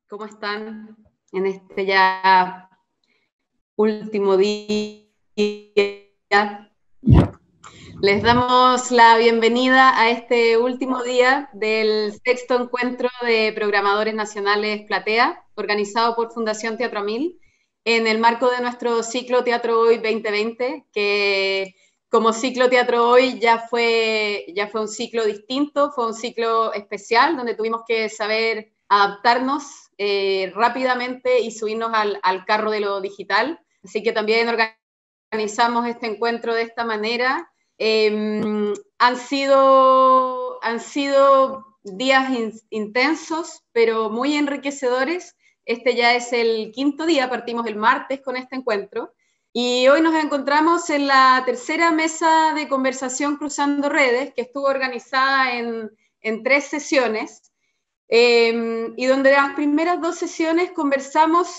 ¿Cómo están en este ya último día? Les damos la bienvenida a este último día del sexto encuentro de programadores nacionales Platea, organizado por Fundación Teatro Amil, en el marco de nuestro ciclo Teatro Hoy 2020, que como ciclo Teatro Hoy ya fue un ciclo distinto, fue un ciclo especial, donde tuvimos que saber adaptarnos rápidamente y subirnos al carro de lo digital. Así que también organizamos este encuentro de esta manera. Han sido días intensos, pero muy enriquecedores. Este ya es el quinto día, partimos el martes con este encuentro. Y hoy nos encontramos en la tercera mesa de conversación Cruzando Redes, que estuvo organizada en 3 sesiones, y donde las primeras 2 sesiones conversamos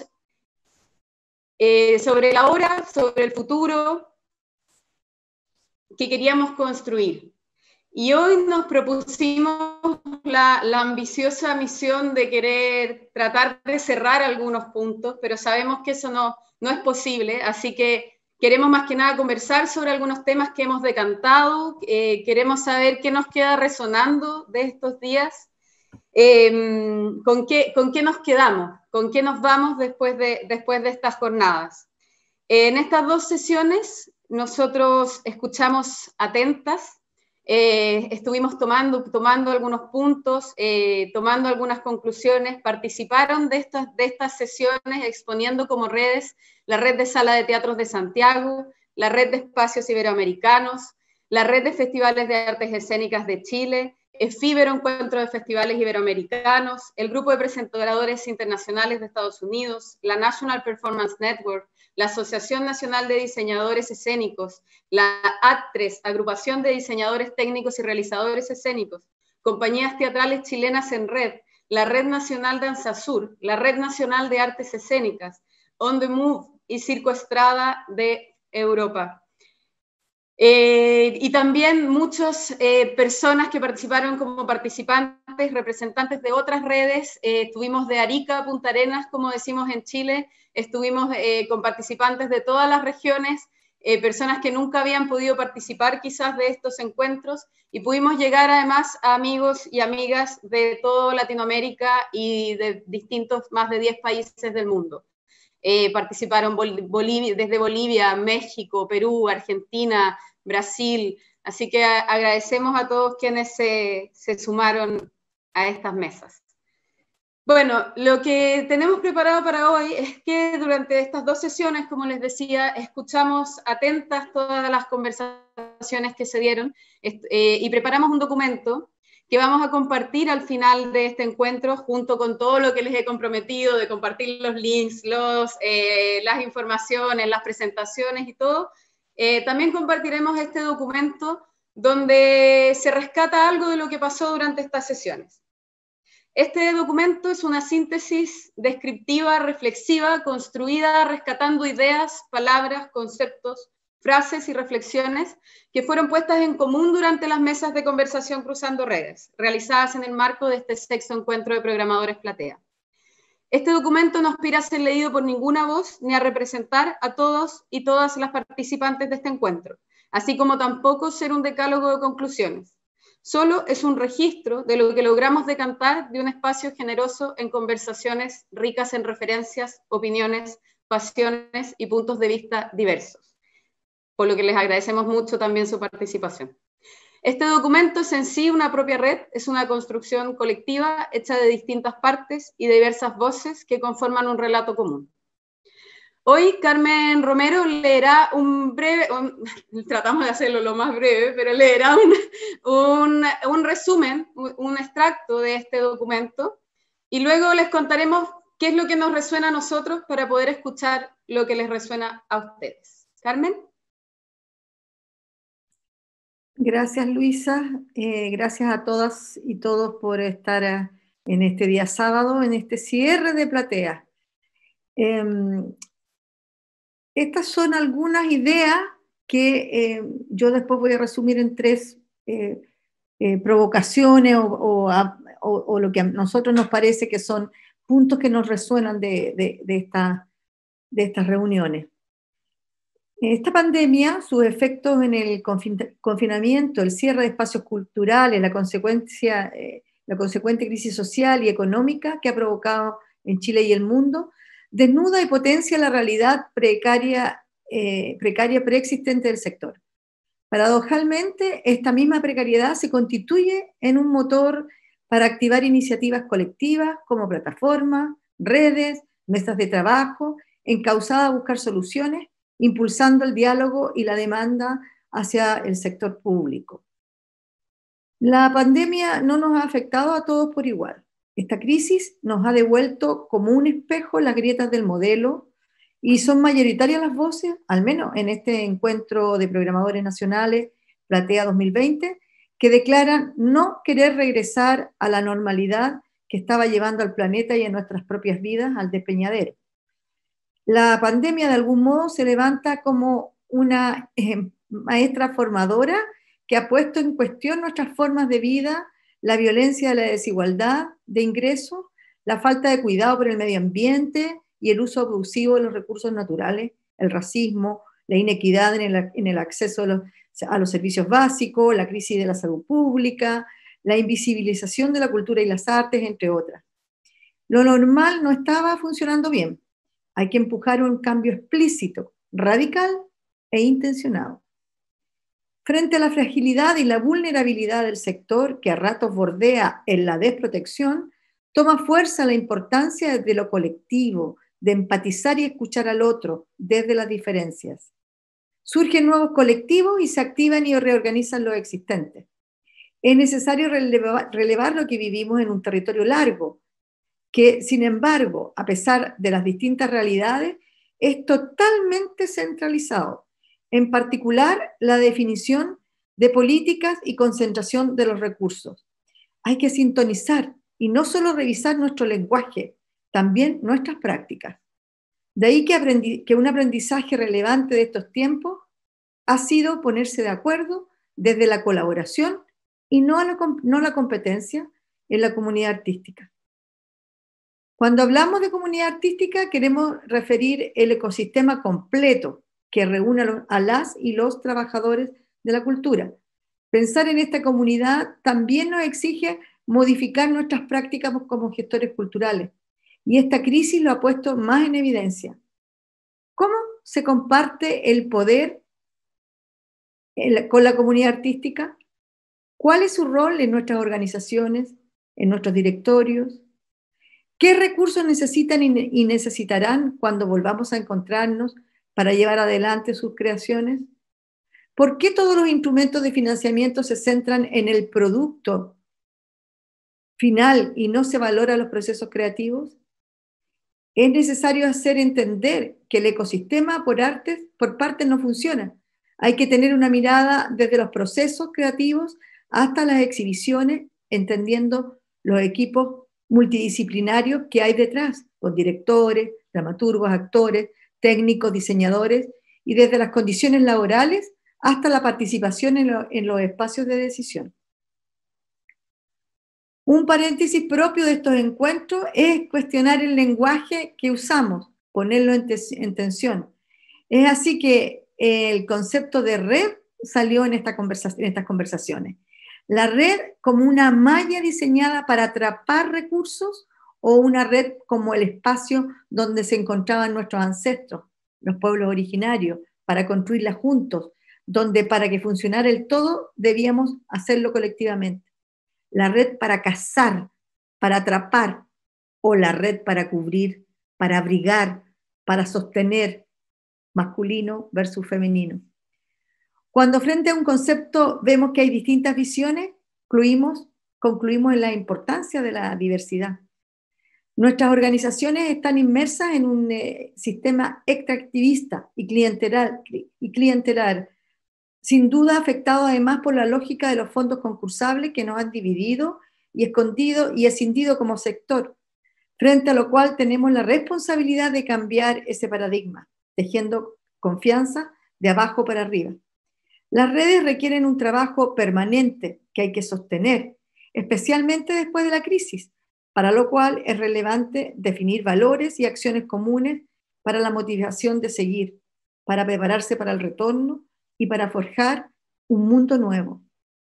sobre la hora, sobre el futuro que queríamos construir. Y hoy nos propusimos la ambiciosa misión de querer tratar de cerrar algunos puntos, pero sabemos que eso no es posible, así que queremos más que nada conversar sobre algunos temas que hemos decantado, queremos saber qué nos queda resonando de estos días, ¿con qué nos quedamos? ¿Con qué nos vamos después de estas jornadas? En estas 2 sesiones nosotros escuchamos atentas, estuvimos tomando algunos puntos, tomando algunas conclusiones, participaron de estas sesiones exponiendo como redes la Red de Sala de Teatros de Santiago, la Red de Espacios Iberoamericanos, la Red de Festivales de Artes Escénicas de Chile, Efímero Encuentro de Festivales Iberoamericanos, el Grupo de Presentadores Internacionales de Estados Unidos, la National Performance Network, la Asociación Nacional de Diseñadores Escénicos, la AT3, Agrupación de Diseñadores Técnicos y Realizadores Escénicos, compañías teatrales chilenas en red, la Red Nacional Danza Sur, la Red Nacional de Artes Escénicas, On the Move y Circo Estrada de Europa. Y también muchas personas que participaron como participantes, representantes de otras redes, estuvimos de Arica a Punta Arenas, como decimos en Chile, estuvimos con participantes de todas las regiones, personas que nunca habían podido participar quizás de estos encuentros, y pudimos llegar además a amigos y amigas de toda Latinoamérica y de más de 10 países del mundo. Participaron desde Bolivia, México, Perú, Argentina, Brasil, así que agradecemos a todos quienes se sumaron a estas mesas. Bueno, lo que tenemos preparado para hoy es que durante estas 2 sesiones, como les decía, escuchamos atentas todas las conversaciones que se dieron y preparamos un documento que vamos a compartir al final de este encuentro, junto con todo lo que les he comprometido de compartir los links, las informaciones, las presentaciones y todo. También compartiremos este documento donde se rescata algo de lo que pasó durante estas sesiones. Este documento es una síntesis descriptiva, reflexiva, construida rescatando ideas, palabras, conceptos, frases y reflexiones que fueron puestas en común durante las mesas de conversación Cruzando Redes, realizadas en el marco de este sexto encuentro de programadores Platea. Este documento no aspira a ser leído por ninguna voz ni a representar a todos y todas las participantes de este encuentro, así como tampoco ser un decálogo de conclusiones. Solo es un registro de lo que logramos decantar de un espacio generoso en conversaciones ricas en referencias, opiniones, pasiones y puntos de vista diversos, por lo que les agradecemos mucho también su participación. Este documento es en sí una propia red, es una construcción colectiva hecha de distintas partes y de diversas voces que conforman un relato común. Hoy Carmen Romero leerá tratamos de hacerlo lo más breve, pero leerá un resumen, un extracto de este documento, y luego les contaremos qué es lo que nos resuena a nosotros para poder escuchar lo que les resuena a ustedes. Carmen. Gracias, Luisa. Gracias a todas y todos por estar en este día sábado, en este cierre de Platea. Estas son algunas ideas que yo después voy a resumir en 3 provocaciones o lo que a nosotros nos parece que son puntos que nos resuenan de estas reuniones. Esta pandemia, sus efectos en el confinamiento, el cierre de espacios culturales, la consecuente crisis social y económica que ha provocado en Chile y el mundo, desnuda y potencia la realidad precaria preexistente del sector. Paradojalmente, esta misma precariedad se constituye en un motor para activar iniciativas colectivas como plataformas, redes, mesas de trabajo, encauzadas a buscar soluciones, impulsando el diálogo y la demanda hacia el sector público. La pandemia no nos ha afectado a todos por igual. Esta crisis nos ha devuelto como un espejo las grietas del modelo y son mayoritarias las voces, al menos en este encuentro de programadores nacionales, Platea 2020, que declaran no querer regresar a la normalidad que estaba llevando al planeta y a nuestras propias vidas al despeñadero. La pandemia de algún modo se levanta como una maestra formadora que ha puesto en cuestión nuestras formas de vida, la violencia de la desigualdad de ingresos, la falta de cuidado por el medio ambiente y el uso abusivo de los recursos naturales, el racismo, la inequidad en el acceso a los servicios básicos, la crisis de la salud pública, la invisibilización de la cultura y las artes, entre otras. Lo normal no estaba funcionando bien. Hay que empujar un cambio explícito, radical e intencionado. Frente a la fragilidad y la vulnerabilidad del sector, que a ratos bordea en la desprotección, toma fuerza la importancia de lo colectivo, de empatizar y escuchar al otro desde las diferencias. Surgen nuevos colectivos y se activan y reorganizan los existentes. Es necesario relevar lo que vivimos en un territorio largo, que, sin embargo, a pesar de las distintas realidades, es totalmente centralizado, en particular la definición de políticas y concentración de los recursos. Hay que sintonizar y no solo revisar nuestro lenguaje, también nuestras prácticas. De ahí que un aprendizaje relevante de estos tiempos ha sido ponerse de acuerdo desde la colaboración y no la competencia en la comunidad artística. Cuando hablamos de comunidad artística, queremos referir el ecosistema completo que reúne a las y los trabajadores de la cultura. Pensar en esta comunidad también nos exige modificar nuestras prácticas como gestores culturales, y esta crisis lo ha puesto más en evidencia. ¿Cómo se comparte el poder con la comunidad artística? ¿Cuál es su rol en nuestras organizaciones, en nuestros directorios? ¿Qué recursos necesitan y necesitarán cuando volvamos a encontrarnos para llevar adelante sus creaciones? ¿Por qué todos los instrumentos de financiamiento se centran en el producto final y no se valoran los procesos creativos? Es necesario hacer entender que el ecosistema por partes no funciona. Hay que tener una mirada desde los procesos creativos hasta las exhibiciones, entendiendo los equipos multidisciplinarios que hay detrás, con directores, dramaturgos, actores, técnicos, diseñadores, y desde las condiciones laborales hasta la participación en los espacios de decisión. Un paréntesis propio de estos encuentros es cuestionar el lenguaje que usamos, ponerlo en tensión. Es así que el concepto de red salió en estas conversaciones. La red como una malla diseñada para atrapar recursos o una red como el espacio donde se encontraban nuestros ancestros, los pueblos originarios, para construirla juntos, donde para que funcionara el todo debíamos hacerlo colectivamente. La red para cazar, para atrapar, o la red para cubrir, para abrigar, para sostener, masculino versus femenino. Cuando frente a un concepto vemos que hay distintas visiones, concluimos en la importancia de la diversidad. Nuestras organizaciones están inmersas en un sistema extractivista y clientelar, sin duda afectado además por la lógica de los fondos concursables que nos han dividido y escondido y escindido como sector, frente a lo cual tenemos la responsabilidad de cambiar ese paradigma, tejiendo confianza de abajo para arriba. Las redes requieren un trabajo permanente que hay que sostener, especialmente después de la crisis, para lo cual es relevante definir valores y acciones comunes para la motivación de seguir, para prepararse para el retorno y para forjar un mundo nuevo.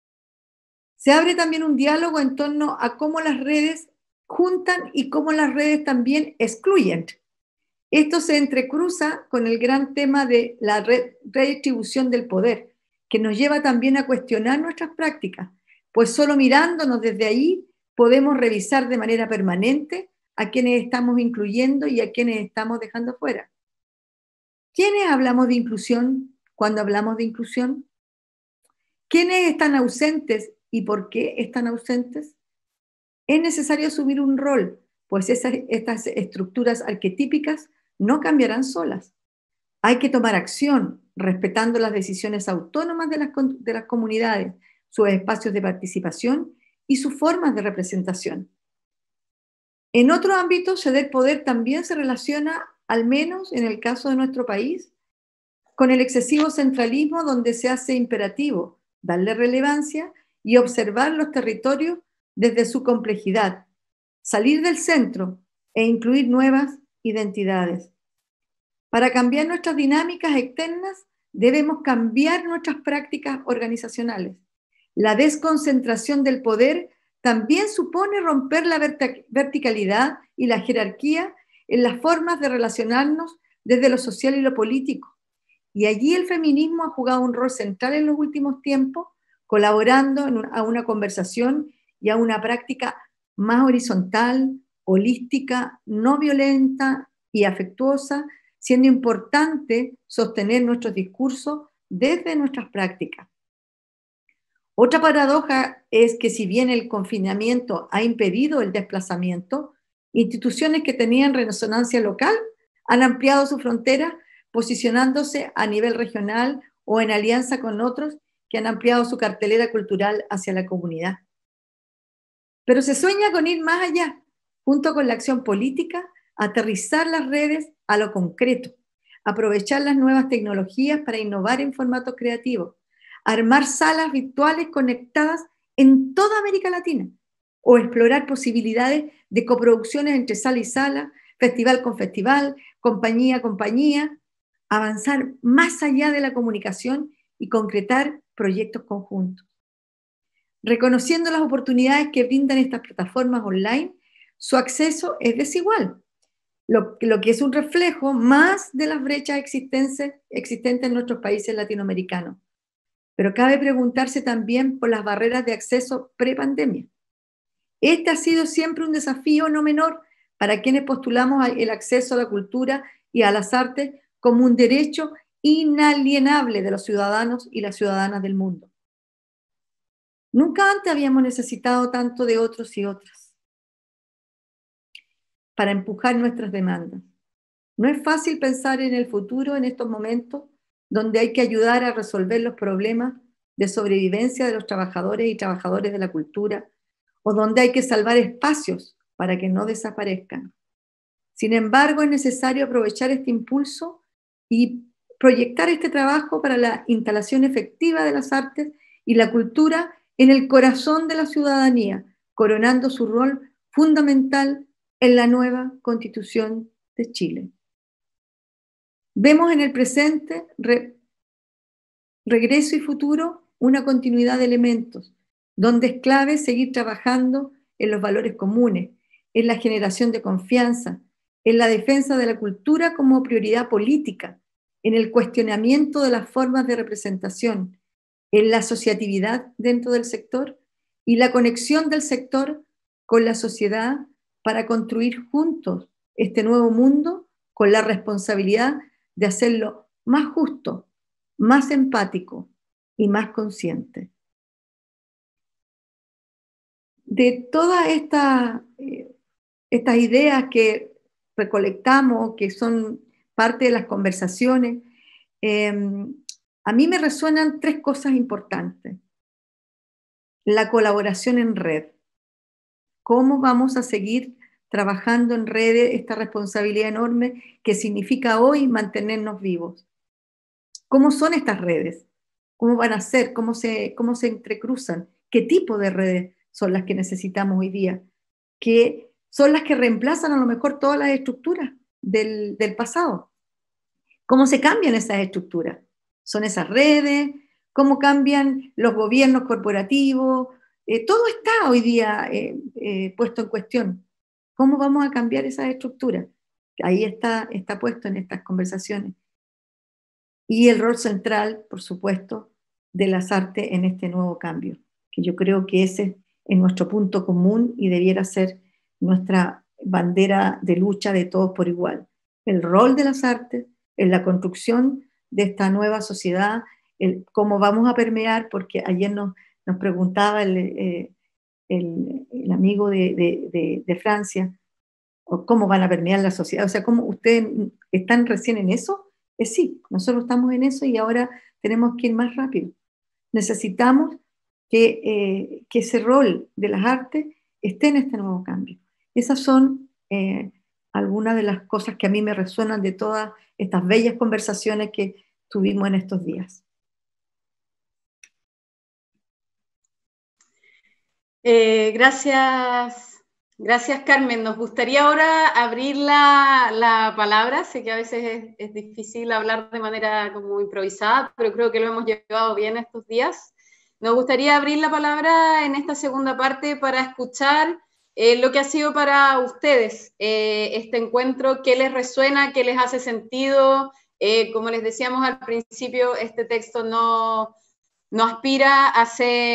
Se abre también un diálogo en torno a cómo las redes juntan y cómo las redes también excluyen. Esto se entrecruza con el gran tema de la redistribución del poder, que nos lleva también a cuestionar nuestras prácticas, pues solo mirándonos desde ahí podemos revisar de manera permanente a quienes estamos incluyendo y a quienes estamos dejando fuera. ¿Quiénes hablamos de inclusión cuando hablamos de inclusión? ¿Quiénes están ausentes y por qué están ausentes? Es necesario asumir un rol, pues estas estructuras arquetípicas no cambiarán solas. Hay que tomar acción, respetando las decisiones autónomas de las comunidades, sus espacios de participación y sus formas de representación. En otro ámbito, ceder poder también se relaciona, al menos en el caso de nuestro país, con el excesivo centralismo, donde se hace imperativo darle relevancia y observar los territorios desde su complejidad, salir del centro e incluir nuevas identidades. Para cambiar nuestras dinámicas externas, debemos cambiar nuestras prácticas organizacionales. La desconcentración del poder también supone romper la verticalidad y la jerarquía en las formas de relacionarnos desde lo social y lo político. Y allí el feminismo ha jugado un rol central en los últimos tiempos, colaborando a una conversación y a una práctica más horizontal, holística, no violenta y afectuosa, siendo importante sostener nuestros discursos desde nuestras prácticas. Otra paradoja es que si bien el confinamiento ha impedido el desplazamiento, instituciones que tenían resonancia local han ampliado su frontera, posicionándose a nivel regional o en alianza con otros que han ampliado su cartelera cultural hacia la comunidad. Pero se sueña con ir más allá, junto con la acción política, aterrizar las redes a lo concreto, aprovechar las nuevas tecnologías para innovar en formatos creativos, armar salas virtuales conectadas en toda América Latina o explorar posibilidades de coproducciones entre sala y sala, festival con festival, compañía a compañía, avanzar más allá de la comunicación y concretar proyectos conjuntos. Reconociendo las oportunidades que brindan estas plataformas online, su acceso es desigual, lo que es un reflejo más de las brechas existentes en nuestros países latinoamericanos. Pero cabe preguntarse también por las barreras de acceso pre-pandemia. Este ha sido siempre un desafío no menor para quienes postulamos el acceso a la cultura y a las artes como un derecho inalienable de los ciudadanos y las ciudadanas del mundo. Nunca antes habíamos necesitado tanto de otros y otras para empujar nuestras demandas. No es fácil pensar en el futuro en estos momentos donde hay que ayudar a resolver los problemas de sobrevivencia de los trabajadores y trabajadoras de la cultura, o donde hay que salvar espacios para que no desaparezcan. Sin embargo, es necesario aprovechar este impulso y proyectar este trabajo para la instalación efectiva de las artes y la cultura en el corazón de la ciudadanía, coronando su rol fundamental en la nueva Constitución de Chile. Vemos en el presente, regreso y futuro, una continuidad de elementos, donde es clave seguir trabajando en los valores comunes, en la generación de confianza, en la defensa de la cultura como prioridad política, en el cuestionamiento de las formas de representación, en la asociatividad dentro del sector y la conexión del sector con la sociedad para construir juntos este nuevo mundo con la responsabilidad de hacerlo más justo, más empático y más consciente. De todas estas ideas que recolectamos, que son parte de las conversaciones, a mí me resuenan tres cosas importantes. La colaboración en red. ¿Cómo vamos a seguir trabajando en redes esta responsabilidad enorme que significa hoy mantenernos vivos? ¿Cómo son estas redes? ¿Cómo van a ser? ¿Cómo se entrecruzan? ¿Qué tipo de redes son las que necesitamos hoy día? Que son las que reemplazan a lo mejor todas las estructuras del pasado. ¿Cómo se cambian esas estructuras? ¿Son esas redes? ¿Cómo cambian los gobiernos corporativos? Todo está hoy día puesto en cuestión. ¿Cómo vamos a cambiar esas estructuras? Ahí está puesto en estas conversaciones. Y el rol central, por supuesto, de las artes en este nuevo cambio, que yo creo que ese es nuestro punto común y debiera ser nuestra bandera de lucha de todos por igual. El rol de las artes en la construcción de esta nueva sociedad, cómo vamos a permear, porque ayer nos preguntaba el amigo de Francia, o cómo van a permear la sociedad, o sea, ¿cómo ustedes están recién en eso? Sí, nosotros estamos en eso y ahora tenemos que ir más rápido. Necesitamos que ese rol de las artes esté en este nuevo cambio. Esas son algunas de las cosas que a mí me resuenan de todas estas bellas conversaciones que tuvimos en estos días. Gracias, Carmen. Nos gustaría ahora abrir la palabra. Sé que a veces es difícil hablar de manera como improvisada, pero creo que lo hemos llevado bien estos días. Nos gustaría abrir la palabra en esta segunda parte para escuchar lo que ha sido para ustedes este encuentro, qué les resuena, qué les hace sentido. Como les decíamos al principio, este texto no aspira a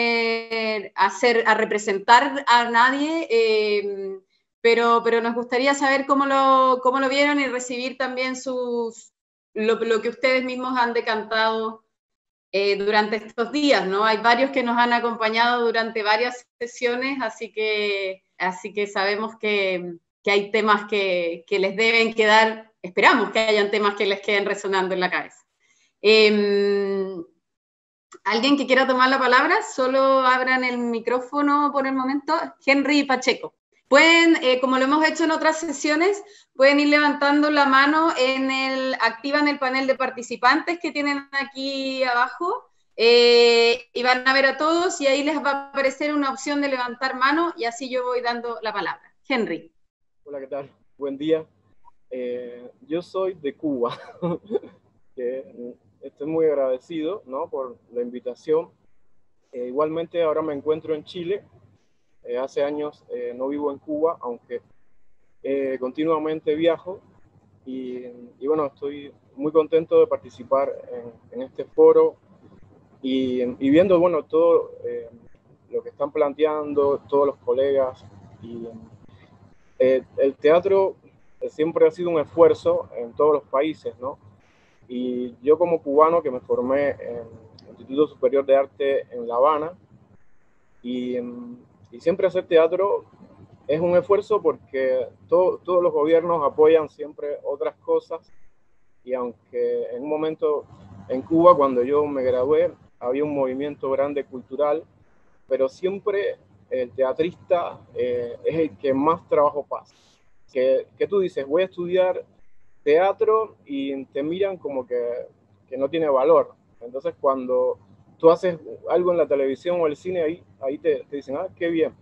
representar a nadie, pero nos gustaría saber cómo lo vieron y recibir también lo que ustedes mismos han decantado durante estos días, ¿no? Hay varios que nos han acompañado durante varias sesiones, así que sabemos que hay temas que les deben quedar, esperamos que hayan temas que les queden resonando en la cabeza. ¿Alguien que quiera tomar la palabra? Solo abran el micrófono por el momento. Henry Pacheco. Pueden, como lo hemos hecho en otras sesiones, pueden ir levantando la mano, activan el panel de participantes que tienen aquí abajo y van a ver a todos y ahí les va a aparecer una opción de levantar mano y así yo voy dando la palabra. Henry. Hola, ¿qué tal? Buen día. Yo soy de Cuba. Estoy muy agradecido, ¿no?, por la invitación. Igualmente ahora me encuentro en Chile. Hace años no vivo en Cuba, aunque continuamente viajo. Y bueno, estoy muy contento de participar en este foro y viendo, bueno, todo lo que están planteando todos los colegas. Y el teatro siempre ha sido un esfuerzo en todos los países, ¿no? Y yo como cubano que me formé en el Instituto Superior de Arte en La Habana, y siempre hacer teatro es un esfuerzo porque todos los gobiernos apoyan siempre otras cosas, y aunque en un momento en Cuba, cuando yo me gradué, había un movimiento grande cultural, pero siempre el teatrista es el que más trabajo pasa. Que tú dices, voy a estudiar teatro y te miran como que no tiene valor. Entonces cuando tú haces algo en la televisión o el cine, ahí te dicen, ah, qué bien.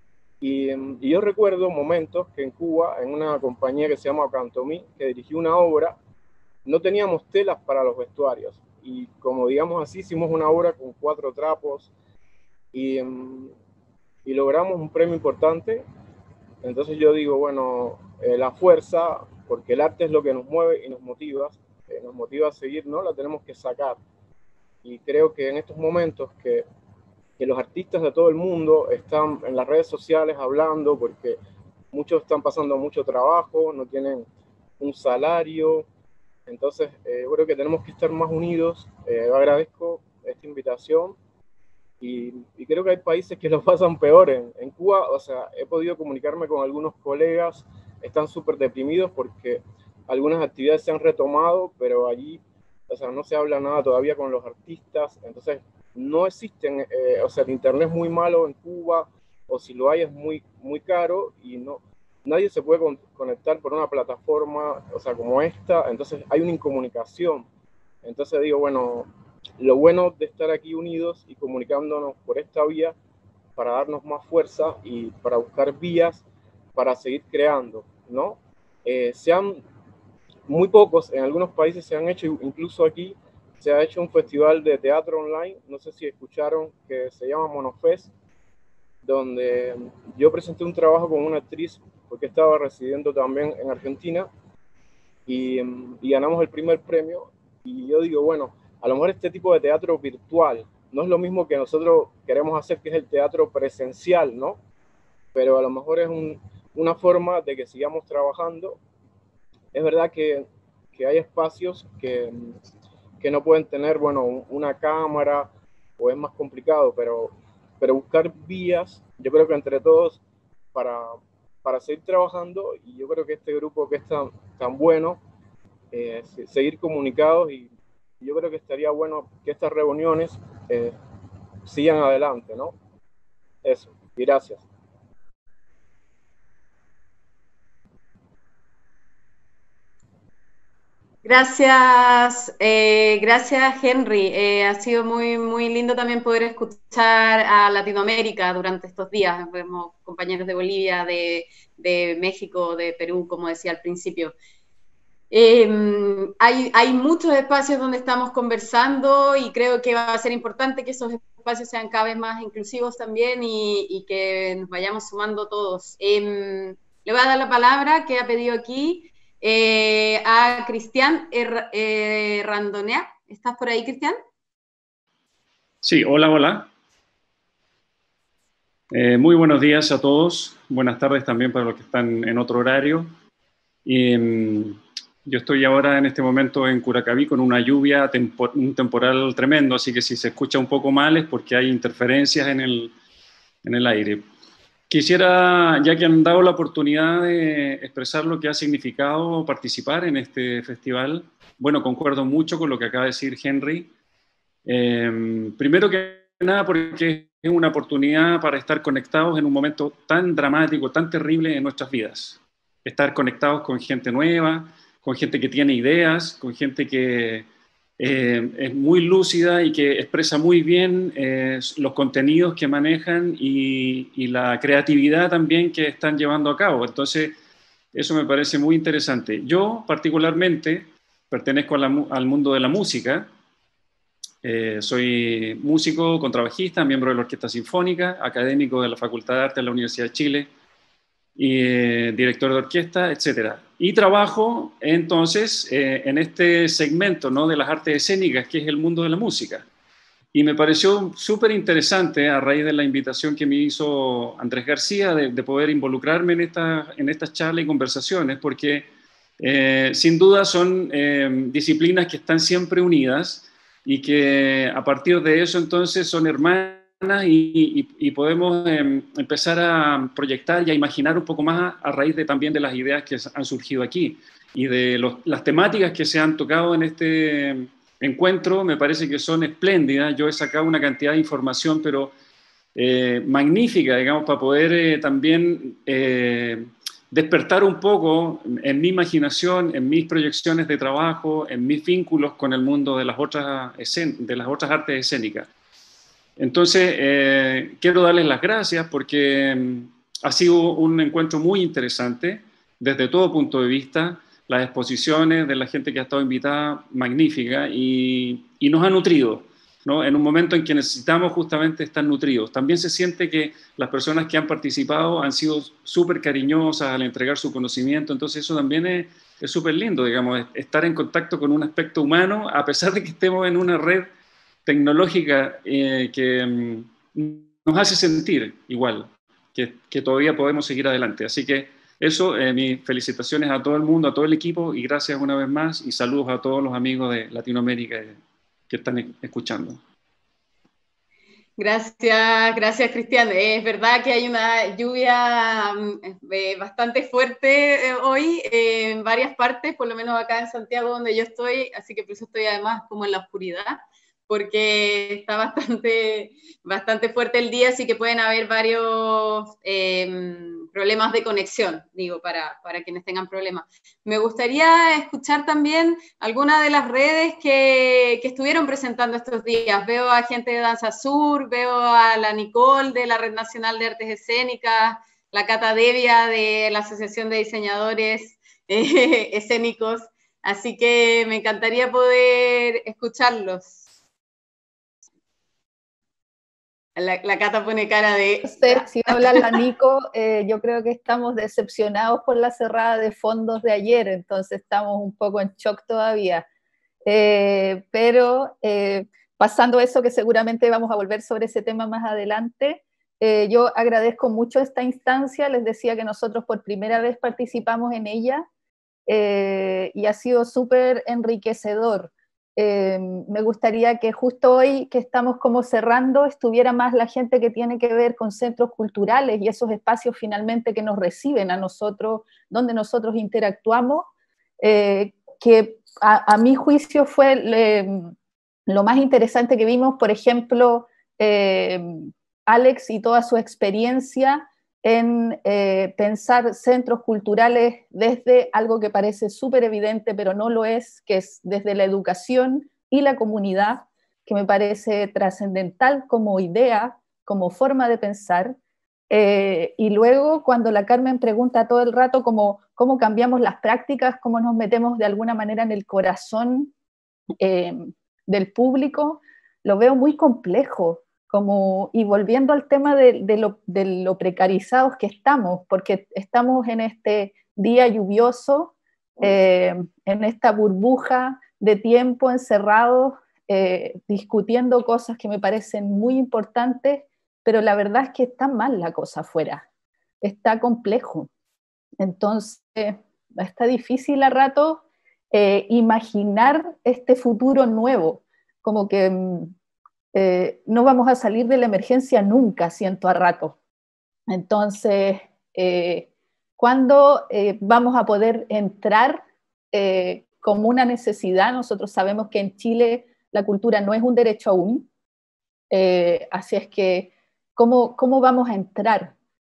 Y yo recuerdo momentos que en Cuba, en una compañía que se llama Ocantomí, que dirigí una obra, no teníamos telas para los vestuarios. Y como digamos así, hicimos una obra con 4 trapos y logramos un premio importante. Entonces yo digo, bueno, la fuerza, porque el arte es lo que nos mueve y nos motiva a seguir, ¿no? La tenemos que sacar. Y creo que en estos momentos que los artistas de todo el mundo están en las redes sociales hablando, porque muchos están pasando mucho trabajo, no tienen un salario. Entonces, yo creo que tenemos que estar más unidos. Agradezco esta invitación. Y creo que hay países que lo pasan peor. En Cuba, o sea, he podido comunicarme con algunos colegas, están súper deprimidos porque algunas actividades se han retomado, pero allí, o sea, no se habla nada todavía con los artistas. Entonces, no existen, o sea, el internet es muy malo en Cuba, o si lo hay es muy, muy caro y nadie se puede conectar por una plataforma, o sea, como esta. Entonces, hay una incomunicación. Entonces digo, bueno, lo bueno de estar aquí unidos y comunicándonos por esta vía para darnos más fuerza y para buscar vías para seguir creando, ¿no? Muy pocos, en algunos países se han hecho, incluso aquí, se ha hecho un festival de teatro online, no sé si escucharon, que se llama Monofest, donde yo presenté un trabajo con una actriz, porque estaba residiendo también en Argentina, y ganamos el primer premio. Y yo digo, bueno, a lo mejor este tipo de teatro virtual no es lo mismo que nosotros queremos hacer, que es el teatro presencial, ¿no? Pero a lo mejor es una forma de que sigamos trabajando. Es verdad que hay espacios que no pueden tener, bueno, una cámara, o es más complicado, pero buscar vías, yo creo que entre todos, para seguir trabajando. Y yo creo que este grupo que es tan bueno, seguir comunicados, y yo creo que estaría bueno que estas reuniones sigan adelante, ¿no? Eso, y gracias. Gracias, gracias Henry. Ha sido muy, muy lindo también poder escuchar a Latinoamérica durante estos días. Vemos compañeros de Bolivia, de México, de Perú, como decía al principio. Hay muchos espacios donde estamos conversando, y creo que va a ser importante que esos espacios sean cada vez más inclusivos también, y que nos vayamos sumando todos. Le voy a dar la palabra que ha pedido aquí a Cristian Randonea. ¿Estás por ahí, Cristian? Sí, hola, hola. Muy buenos días a todos. Buenas tardes también para los que están en otro horario. Yo estoy ahora en este momento en Curacaví con una lluvia, un temporal tremendo, así que si se escucha un poco mal es porque hay interferencias en el aire. Quisiera, ya que han dado la oportunidad de expresar lo que ha significado participar en este festival, bueno, concuerdo mucho con lo que acaba de decir Henry. Primero que nada porque es una oportunidad para estar conectados en un momento tan dramático, tan terrible en nuestras vidas. Estar conectados con gente nueva, con gente que tiene ideas, con gente que es muy lúcida y que expresa muy bien los contenidos que manejan y la creatividad también que están llevando a cabo. Entonces, eso me parece muy interesante. Yo, particularmente, pertenezco al mundo de la música. Soy músico, contrabajista, miembro de la Orquesta Sinfónica, académico de la Facultad de Arte de la Universidad de Chile, y director de orquesta, etc. Y trabajo entonces en este segmento, ¿no?, de las artes escénicas, que es el mundo de la música. Y me pareció súper interesante, a raíz de la invitación que me hizo Andrés García, de poder involucrarme en estas charlas y conversaciones, porque sin duda son disciplinas que están siempre unidas, y que a partir de eso entonces son hermanas, y podemos empezar a proyectar y a imaginar un poco más a raíz también de las ideas que han surgido aquí y de las temáticas que se han tocado en este encuentro. Me parece que son espléndidas. Yo he sacado una cantidad de información, pero magnífica, digamos, para poder también despertar un poco en mi imaginación, en mis proyecciones de trabajo, en mis vínculos con el mundo de las otras artes escénicas. Entonces, quiero darles las gracias porque ha sido un encuentro muy interesante desde todo punto de vista. Las exposiciones de la gente que ha estado invitada, magnífica, y nos ha nutrido, ¿no?, en un momento en que necesitamos justamente estar nutridos. También se siente que las personas que han participado han sido súper cariñosas al entregar su conocimiento. Entonces eso también es súper lindo, digamos, estar en contacto con un aspecto humano, a pesar de que estemos en una red tecnológica que nos hace sentir igual, que todavía podemos seguir adelante. Así que eso, mis felicitaciones a todo el mundo, a todo el equipo, y gracias una vez más, y saludos a todos los amigos de Latinoamérica que están escuchando. Gracias, gracias Cristian. Es verdad que hay una lluvia bastante fuerte hoy en varias partes, por lo menos acá en Santiago donde yo estoy, así que por eso estoy además como en la oscuridad, porque está bastante fuerte el día, así que pueden haber varios problemas de conexión, digo, para quienes tengan problemas. Me gustaría escuchar también algunas de las redes que estuvieron presentando estos días. Veo a gente de Danza Sur, veo a la Nicole de la Red Nacional de Artes Escénicas, la Cata Devia de la Asociación de Diseñadores Escénicos, así que me encantaría poder escucharlos. La Cata pone cara de... Si va a hablar la Nico, yo creo que estamos decepcionados por la cerrada de fondos de ayer, entonces estamos un poco en shock todavía. Pero pasando eso, que seguramente vamos a volver sobre ese tema más adelante, yo agradezco mucho esta instancia, les decía que nosotros por primera vez participamos en ella y ha sido súper enriquecedor. Me gustaría que justo hoy que estamos como cerrando estuviera más la gente que tiene que ver con centros culturales y esos espacios finalmente que nos reciben a nosotros, donde nosotros interactuamos, que a mi juicio fue lo más interesante que vimos, por ejemplo, Alex y toda su experiencia en pensar centros culturales desde algo que parece súper evidente, pero no lo es, que es desde la educación y la comunidad, que me parece trascendental como idea, como forma de pensar. Y luego, cuando la Carmen pregunta todo el rato cómo cambiamos las prácticas, cómo nos metemos de alguna manera en el corazón del público, lo veo muy complejo. Y volviendo al tema de lo precarizados que estamos, porque estamos en este día lluvioso, en esta burbuja de tiempo encerrados, discutiendo cosas que me parecen muy importantes, pero la verdad es que está mal la cosa afuera, está complejo. Entonces, está difícil a ratos imaginar este futuro nuevo, como que no vamos a salir de la emergencia nunca, siento a rato. Entonces, ¿cuándo vamos a poder entrar como una necesidad? Nosotros sabemos que en Chile la cultura no es un derecho aún, así es que, ¿cómo vamos a entrar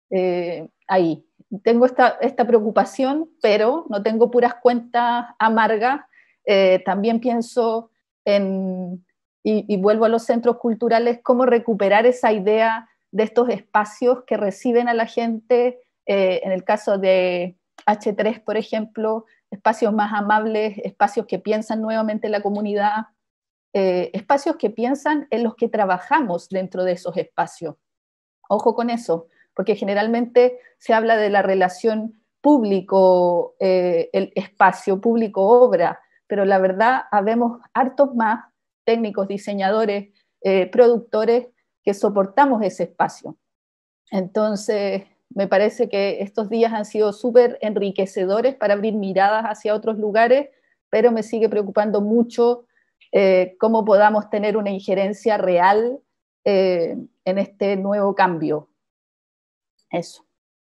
ahí? Tengo esta preocupación, pero no tengo puras cuentas amargas. También pienso en... Y vuelvo a los centros culturales, cómo recuperar esa idea de estos espacios que reciben a la gente, en el caso de H3, por ejemplo, espacios más amables, espacios que piensan nuevamente en la comunidad, espacios que piensan en los que trabajamos dentro de esos espacios. Ojo con eso, porque generalmente se habla de la relación público, el espacio público-obra, pero la verdad habemos hartos más técnicos, diseñadores, productores, que soportamos ese espacio. Entonces, me parece que estos días han sido súper enriquecedores para abrir miradas hacia otros lugares, pero me sigue preocupando mucho cómo podamos tener una injerencia real en este nuevo cambio. Eso.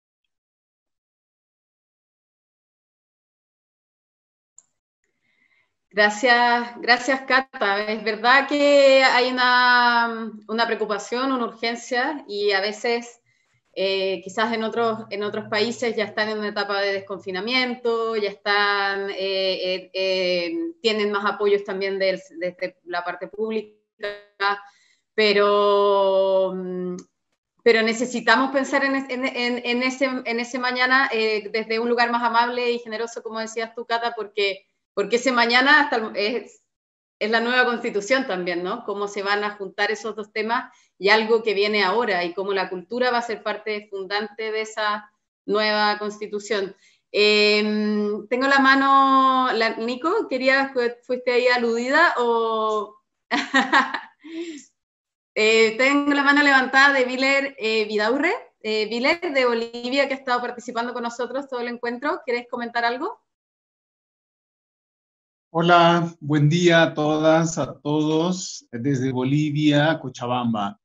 Gracias Cata. Es verdad que hay una preocupación, una urgencia y a veces quizás en otros países ya están en una etapa de desconfinamiento, ya están, tienen más apoyos también desde la parte pública, pero necesitamos pensar en ese mañana desde un lugar más amable y generoso, como decías tú, Cata, porque ese mañana es la nueva constitución también, ¿no? Cómo se van a juntar esos dos temas y algo que viene ahora y cómo la cultura va a ser parte fundante de esa nueva constitución. Tengo la mano, Nico, ¿fuiste ahí aludida o...? Tengo la mano levantada de Viler Vidaurre, Viler de Bolivia, que ha estado participando con nosotros todo el encuentro. ¿Querés comentar algo? Hola, buen día a todas, a todos, desde Bolivia, Cochabamba.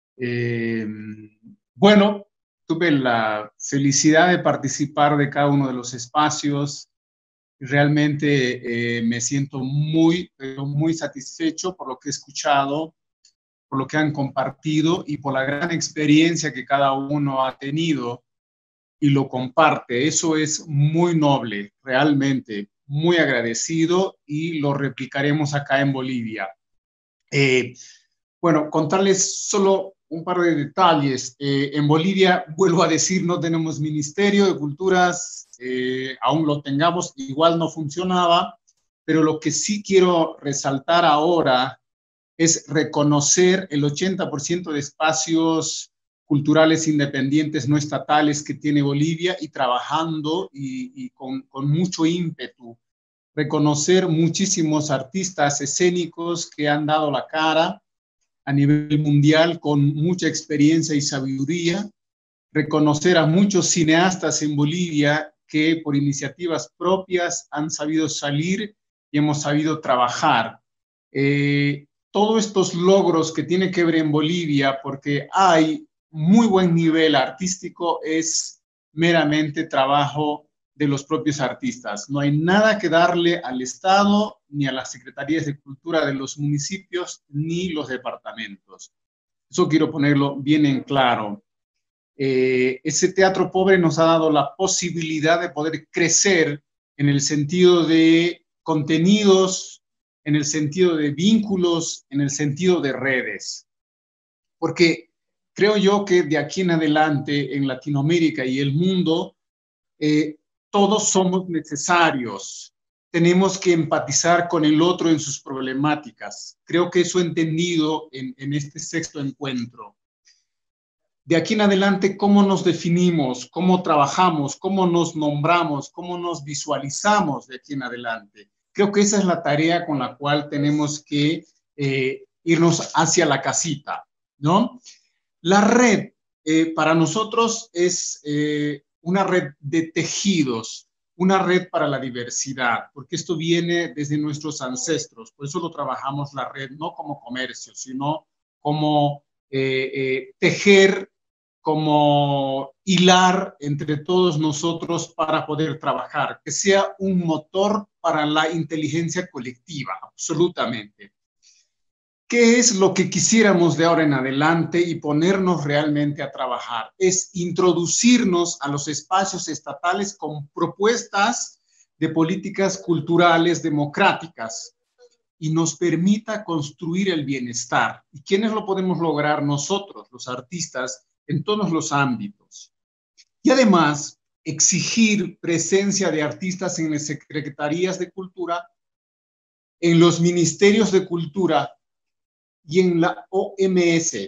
Bueno, tuve la felicidad de participar de cada uno de los espacios. Realmente me siento muy satisfecho por lo que he escuchado, por lo que han compartido y por la gran experiencia que cada uno ha tenido y lo comparte. Eso es muy noble, realmente. Muy agradecido y lo replicaremos acá en Bolivia. Bueno, contarles solo un par de detalles. En Bolivia, vuelvo a decir, no tenemos Ministerio de Culturas, aún lo tengamos, igual no funcionaba, pero lo que sí quiero resaltar ahora es reconocer el 80% de espacios culturales independientes no estatales que tiene Bolivia y trabajando y con mucho ímpetu. Reconocer muchísimos artistas escénicos que han dado la cara a nivel mundial con mucha experiencia y sabiduría. Reconocer a muchos cineastas en Bolivia que por iniciativas propias han sabido salir y hemos sabido trabajar. Todos estos logros que tiene que ver en Bolivia, porque hay muy buen nivel artístico, es meramente trabajo de los propios artistas. No hay nada que darle al Estado, ni a las secretarías de cultura de los municipios, ni los departamentos. Eso quiero ponerlo bien en claro. Ese teatro pobre nos ha dado la posibilidad de poder crecer en el sentido de contenidos, en el sentido de vínculos, en el sentido de redes. Porque creo yo que de aquí en adelante en Latinoamérica y el mundo, todos somos necesarios. Tenemos que empatizar con el otro en sus problemáticas. Creo que eso he entendido en este sexto encuentro. De aquí en adelante, ¿cómo nos definimos? ¿Cómo trabajamos? ¿Cómo nos nombramos? ¿Cómo nos visualizamos de aquí en adelante? Creo que esa es la tarea con la cual tenemos que irnos hacia la casita, ¿no? La red para nosotros es una red de tejidos, una red para la diversidad, porque esto viene desde nuestros ancestros. Por eso lo trabajamos la red, no como comercio, sino como tejer, como hilar entre todos nosotros para poder trabajar, que sea un motor para la inteligencia colectiva, absolutamente. ¿Qué es lo que quisiéramos de ahora en adelante y ponernos realmente a trabajar? Es introducirnos a los espacios estatales con propuestas de políticas culturales democráticas y nos permita construir el bienestar. ¿Y quiénes lo podemos lograr? Nosotros, los artistas, en todos los ámbitos. Y además, exigir presencia de artistas en las secretarías de cultura, en los ministerios de cultura y en la OMS,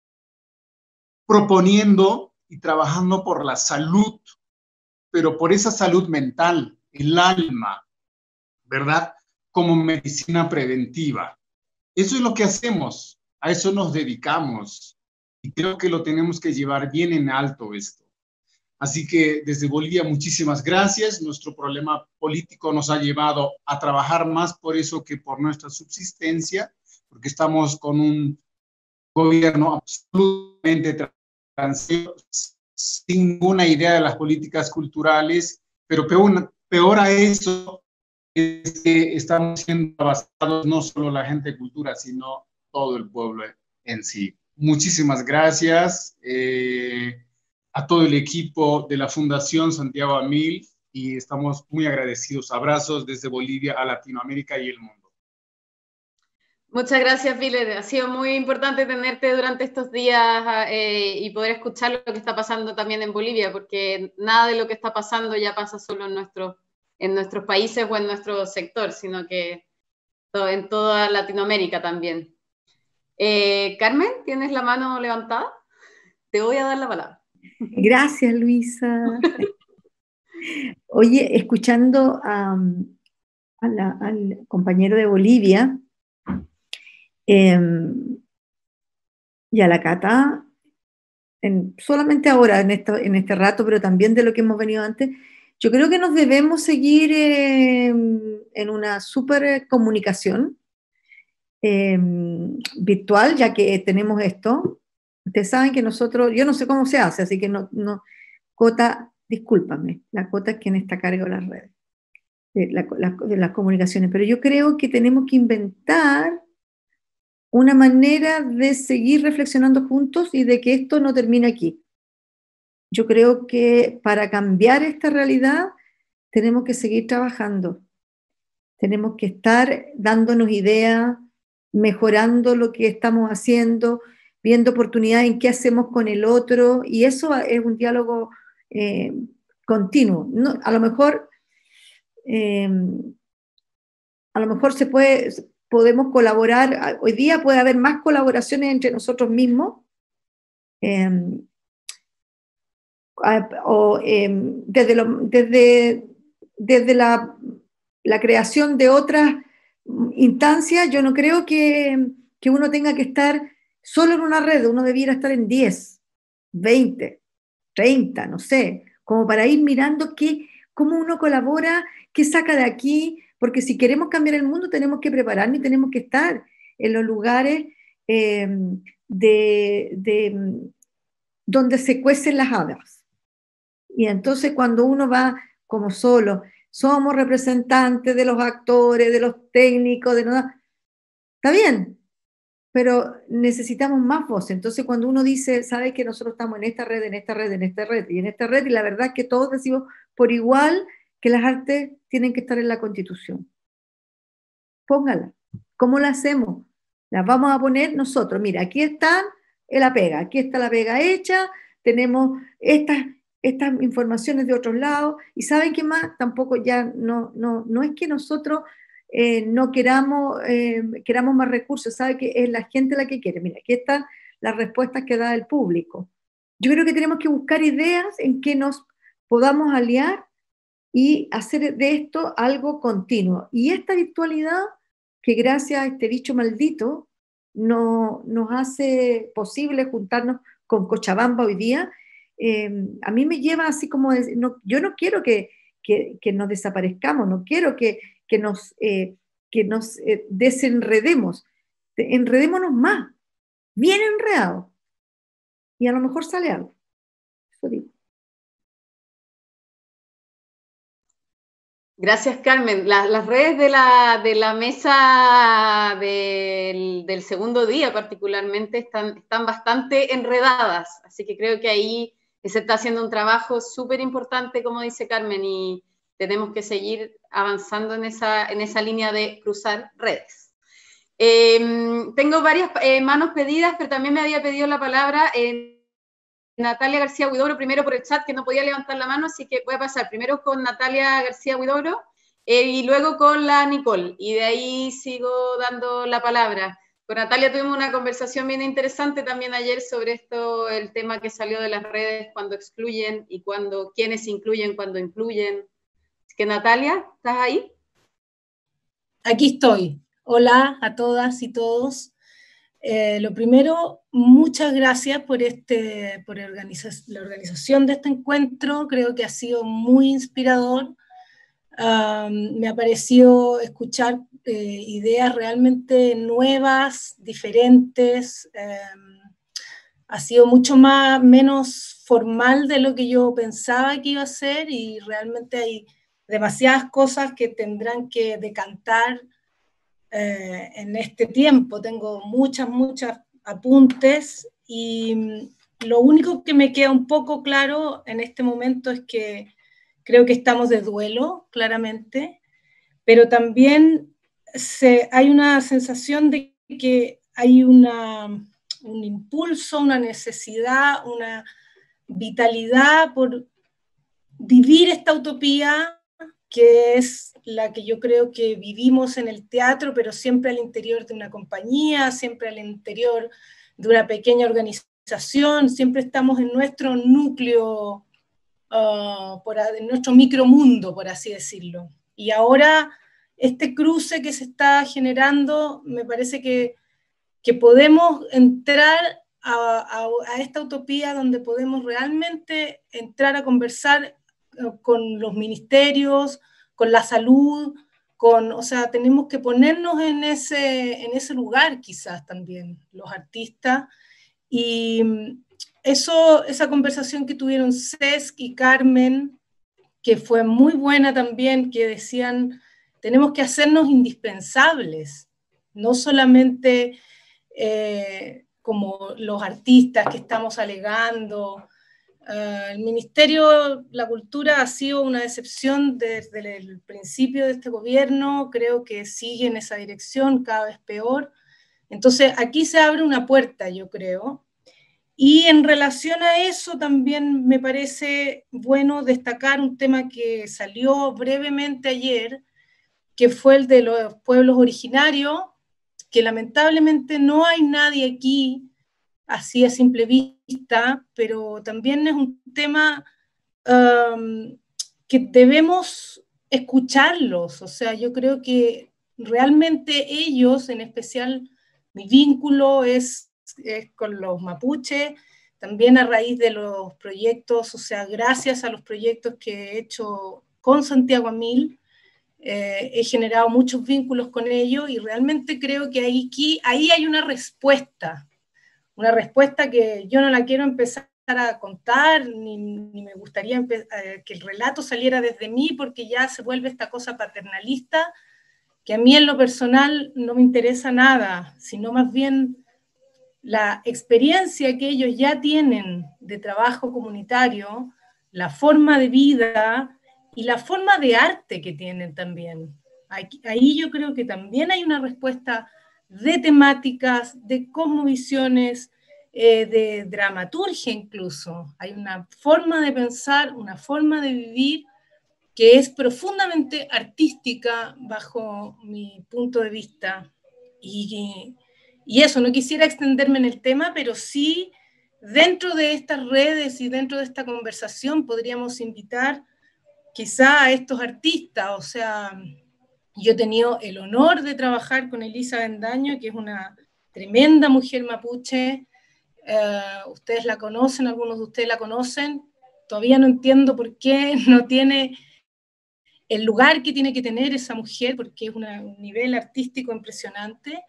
proponiendo y trabajando por la salud, pero por esa salud mental, el alma, ¿verdad? Como medicina preventiva. Eso es lo que hacemos, a eso nos dedicamos y creo que lo tenemos que llevar bien en alto esto. Así que desde Bolivia muchísimas gracias. Nuestro problema político nos ha llevado a trabajar más por eso que por nuestra subsistencia, porque estamos con un gobierno absolutamente transitorio, sin ninguna idea de las políticas culturales, pero peor a eso es que estamos siendo abastados no solo la gente de cultura, sino todo el pueblo en sí. Muchísimas gracias a todo el equipo de la Fundación Santiago Amil y estamos muy agradecidos. Abrazos desde Bolivia a Latinoamérica y el mundo. Muchas gracias, Viller. Ha sido muy importante tenerte durante estos días y poder escuchar lo que está pasando también en Bolivia, porque nada de lo que está pasando ya pasa solo en nuestros países o en nuestro sector, sino que en toda Latinoamérica también. Carmen, ¿tienes la mano levantada? Te voy a dar la palabra. Gracias, Luisa. Oye, escuchando al compañero de Bolivia y a la Cata, solamente ahora, en este rato, pero también de lo que hemos venido antes, yo creo que nos debemos seguir en una súper comunicación virtual, ya que tenemos esto. Ustedes saben que nosotros, yo no sé cómo se hace, así que no Cota, discúlpame, la Cota es quien está a cargo de las redes, de las comunicaciones, pero yo creo que tenemos que inventar una manera de seguir reflexionando juntos y de que esto no termine aquí. Yo creo que para cambiar esta realidad tenemos que seguir trabajando, tenemos que estar dándonos ideas, mejorando lo que estamos haciendo, viendo oportunidades en qué hacemos con el otro, y eso es un diálogo continuo. No, a lo mejor podemos colaborar, hoy día puede haber más colaboraciones entre nosotros mismos, desde la creación de otras instancias. Yo no creo que uno tenga que estar solo en una red, uno debiera estar en 10, 20, 30, no sé, como para ir mirando cómo uno colabora, qué saca de aquí, porque si queremos cambiar el mundo tenemos que prepararnos y tenemos que estar en los lugares donde se cuecen las habas. Y entonces cuando uno va como solo, somos representantes de los actores, de los técnicos, está bien, pero necesitamos más voces. Entonces cuando uno dice, sabe que nosotros estamos en esta red, en esta red, en esta red, y en esta red, y la verdad es que todos decimos por igual que las artes tienen que estar en la Constitución. Póngala. ¿Cómo la hacemos? Las vamos a poner nosotros. Mira, aquí está la pega hecha, tenemos estas informaciones de otros lados, y ¿saben qué más? Tampoco ya no es que nosotros no queramos más recursos, sabe que es la gente la que quiere. Mira, aquí están las respuestas que da el público. Yo creo que tenemos que buscar ideas en que nos podamos aliar y hacer de esto algo continuo. Y esta virtualidad, que gracias a este bicho maldito nos hace posible juntarnos con Cochabamba hoy día, a mí me lleva así como, yo no quiero que nos desaparezcamos, no quiero que nos desenredemos, enredémonos más, bien enredados, y a lo mejor sale algo. Eso digo. Gracias, Carmen. Las redes de la mesa del segundo día particularmente están bastante enredadas, así que creo que ahí se está haciendo un trabajo súper importante, como dice Carmen, y tenemos que seguir avanzando en esa línea de cruzar redes. Tengo varias manos pedidas, pero también me había pedido la palabra Natalia García Huidobro, primero por el chat, que no podía levantar la mano, así que voy a pasar primero con Natalia García Huidobro y luego con la Nicole, y de ahí sigo dando la palabra. Con Natalia tuvimos una conversación bien interesante también ayer sobre esto, el tema que salió de las redes, cuando excluyen y quiénes incluyen, cuando incluyen. Así que Natalia, ¿estás ahí? Aquí estoy. Hola a todas y todos. Lo primero, muchas gracias por la organización de este encuentro. Creo que ha sido muy inspirador. Me ha parecido escuchar ideas realmente nuevas, diferentes. Ha sido mucho menos formal de lo que yo pensaba que iba a ser, y realmente hay demasiadas cosas que tendrán que decantar en este tiempo. Tengo muchas apuntes, y lo único que me queda un poco claro en este momento es que creo que estamos de duelo, claramente, pero también hay una sensación de que hay un impulso, una necesidad, una vitalidad por vivir esta utopía, que es la que yo creo que vivimos en el teatro, pero siempre al interior de una compañía, siempre al interior de una pequeña organización, siempre estamos en nuestro núcleo, en nuestro micromundo, por así decirlo. Y ahora este cruce que se está generando, me parece que podemos entrar a esta utopía donde podemos realmente entrar a conversar con los ministerios, con la salud, o sea, tenemos que ponernos en ese lugar quizás también, los artistas. Y esa conversación que tuvieron Cesc y Carmen, que fue muy buena también, que decían, tenemos que hacernos indispensables, no solamente como los artistas que estamos alegando. El Ministerio de la Cultura ha sido una decepción desde el principio de este gobierno, creo que sigue en esa dirección, cada vez peor, Entonces, aquí se abre una puerta, yo creo. Y en relación a eso también me parece bueno destacar un tema que salió brevemente ayer, que fue el de los pueblos originarios, que lamentablemente no hay nadie aquí, así a simple vista, pero también es un tema que debemos escucharlos. O sea, yo creo que realmente ellos, en especial mi vínculo es con los mapuches, también a raíz de los proyectos, o sea, gracias a los proyectos que he hecho con Santiago Amil, he generado muchos vínculos con ellos y realmente creo que ahí hay una respuesta que yo no la quiero empezar a contar, ni me gustaría que el relato saliera desde mí, porque ya se vuelve esta cosa paternalista, que a mí en lo personal no me interesa nada, sino más bien la experiencia que ellos ya tienen de trabajo comunitario, la forma de vida y la forma de arte que tienen también. Ahí yo creo que también hay una respuesta de temáticas, de cosmovisiones, de dramaturgia incluso. Hay una forma de pensar, una forma de vivir que es profundamente artística bajo mi punto de vista. Y eso, no quisiera extenderme en el tema, pero sí dentro de estas redes y dentro de esta conversación podríamos invitar quizá a estos artistas. O sea, yo he tenido el honor de trabajar con Elisa Bendaño, que es una tremenda mujer mapuche. Ustedes la conocen, algunos de ustedes la conocen. Todavía no entiendo por qué no tiene el lugar que tiene que tener esa mujer, porque es un nivel artístico impresionante.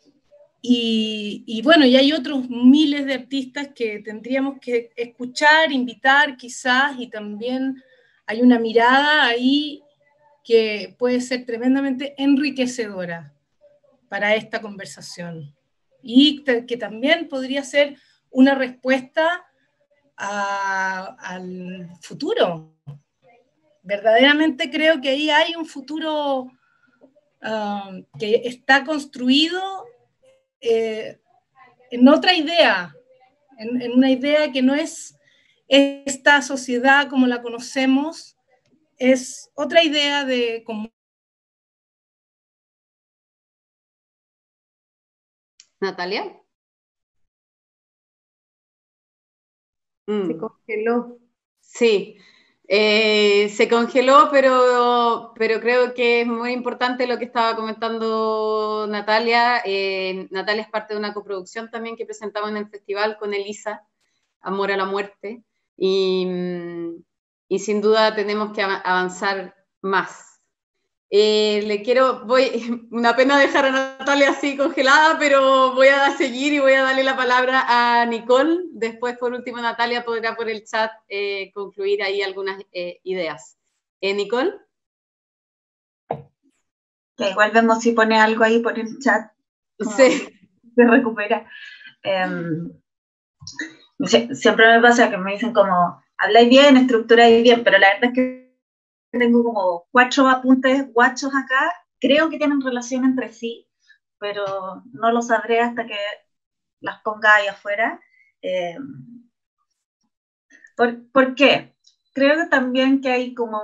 Y bueno, y hay otros miles de artistas que tendríamos que escuchar, invitar quizás, y también hay una mirada ahí que puede ser tremendamente enriquecedora para esta conversación y que también podría ser una respuesta al futuro. Verdaderamente creo que ahí hay un futuro que está construido en otra idea, en una idea que no es esta sociedad como la conocemos, es otra idea de cómo. Natalia. Se congeló. Sí, se congeló, pero creo que es muy importante lo que estaba comentando Natalia. Natalia es parte de una coproducción también que presentamos en el festival con Elisa, Amor a la Muerte, y sin duda tenemos que avanzar más. Una pena dejar a Natalia así congelada, pero voy a seguir y voy a darle la palabra a Nicole. Después, por último, Natalia podrá por el chat concluir ahí algunas ideas. Nicole. Ya, igual vemos si pone algo ahí por el chat. Sí. Se recupera. Siempre me pasa que me dicen como, habláis bien, estructuráis bien, pero la verdad es que tengo como 4 apuntes guachos acá, creo que tienen relación entre sí, pero no lo sabré hasta que las ponga ahí afuera. ¿Por qué? Creo que también que hay como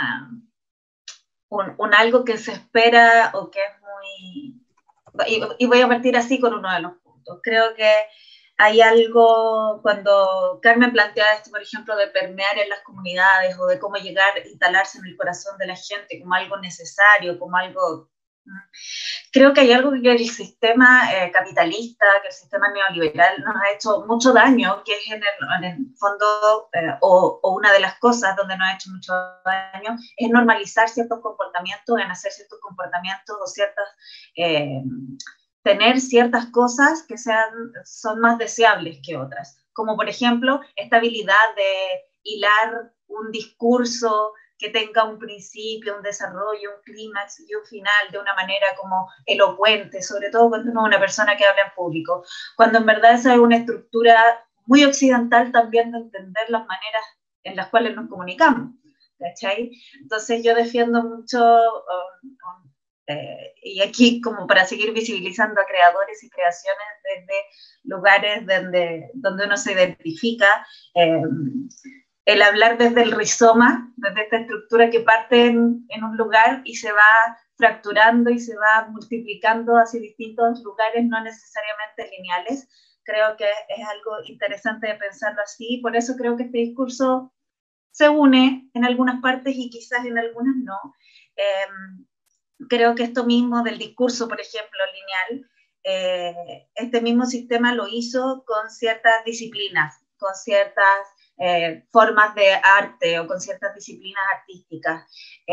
un algo que se espera o que es muy... Y voy a partir así con uno de los puntos. Creo que hay algo, cuando Carmen plantea esto, por ejemplo, de permear en las comunidades o de cómo llegar a instalarse en el corazón de la gente como algo necesario, como algo... Creo que hay algo que el sistema capitalista, que el sistema neoliberal nos ha hecho mucho daño, que es en el fondo, o una de las cosas donde nos ha hecho mucho daño, es normalizar ciertos comportamientos, en hacer ciertos comportamientos o tener ciertas cosas que son más deseables que otras. Como por ejemplo, esta habilidad de hilar un discurso que tenga un principio, un desarrollo, un clímax y un final de una manera como elocuente, sobre todo cuando uno es una persona que habla en público, cuando en verdad esa es una estructura muy occidental también de entender las maneras en las cuales nos comunicamos, ¿cachai? Entonces yo defiendo mucho y aquí como para seguir visibilizando a creadores y creaciones desde lugares donde uno se identifica, el hablar desde el rizoma, desde esta estructura que parte en un lugar y se va fracturando y se va multiplicando hacia distintos lugares, no necesariamente lineales. Creo que es algo interesante de pensarlo así, por eso creo que este discurso se une en algunas partes y quizás en algunas no. Creo que esto mismo del discurso, por ejemplo, lineal, este mismo sistema lo hizo con ciertas disciplinas, con ciertas formas de arte o con ciertas disciplinas artísticas,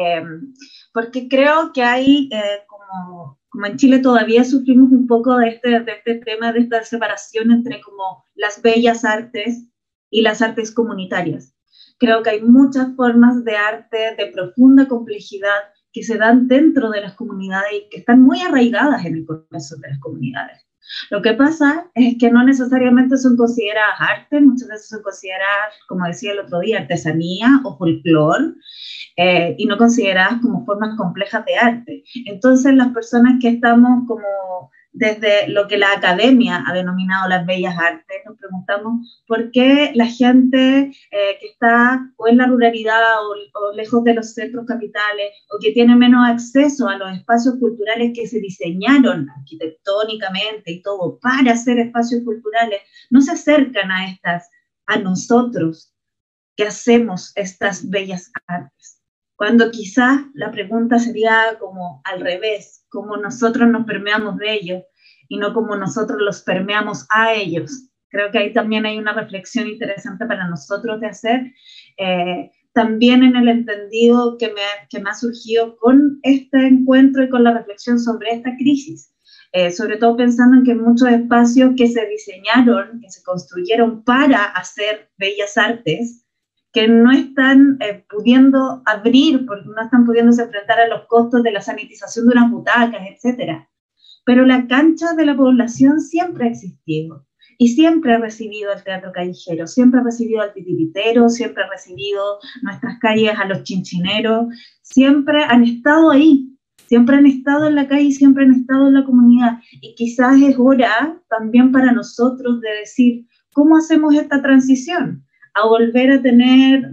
porque creo que hay, como en Chile todavía sufrimos un poco de este tema, de esta separación entre como las bellas artes y las artes comunitarias. Creo que hay muchas formas de arte de profunda complejidad que se dan dentro de las comunidades y que están muy arraigadas en el corazón de las comunidades. Lo que pasa es que no necesariamente son consideradas arte, muchas veces son consideradas, como decía el otro día, artesanía o folclore, y no consideradas como formas complejas de arte. Entonces las personas que estamos como desde lo que la academia ha denominado las bellas artes, nos preguntamos por qué la gente que está o en la ruralidad o lejos de los centros capitales o que tiene menos acceso a los espacios culturales que se diseñaron arquitectónicamente y todo para ser espacios culturales, no se acercan a nosotros que hacemos estas bellas artes. Cuando quizás la pregunta sería como al revés, cómo nosotros nos permeamos de ellos y no como nosotros los permeamos a ellos. Creo que ahí también hay una reflexión interesante para nosotros de hacer, también en el entendido que me ha surgido con este encuentro y con la reflexión sobre esta crisis. Sobre todo pensando en que muchos espacios que se diseñaron, que se construyeron para hacer bellas artes, que no están pudiendo abrir, porque no están pudiéndose enfrentar a los costos de la sanitización de unas butacas, etc. Pero la cancha de la población siempre ha existido y siempre ha recibido el teatro callejero, siempre ha recibido al titiritero, siempre ha recibido nuestras calles a los chinchineros, siempre han estado ahí, siempre han estado en la calle, siempre han estado en la comunidad. Y quizás es hora también para nosotros de decir, ¿cómo hacemos esta transición? A volver a tener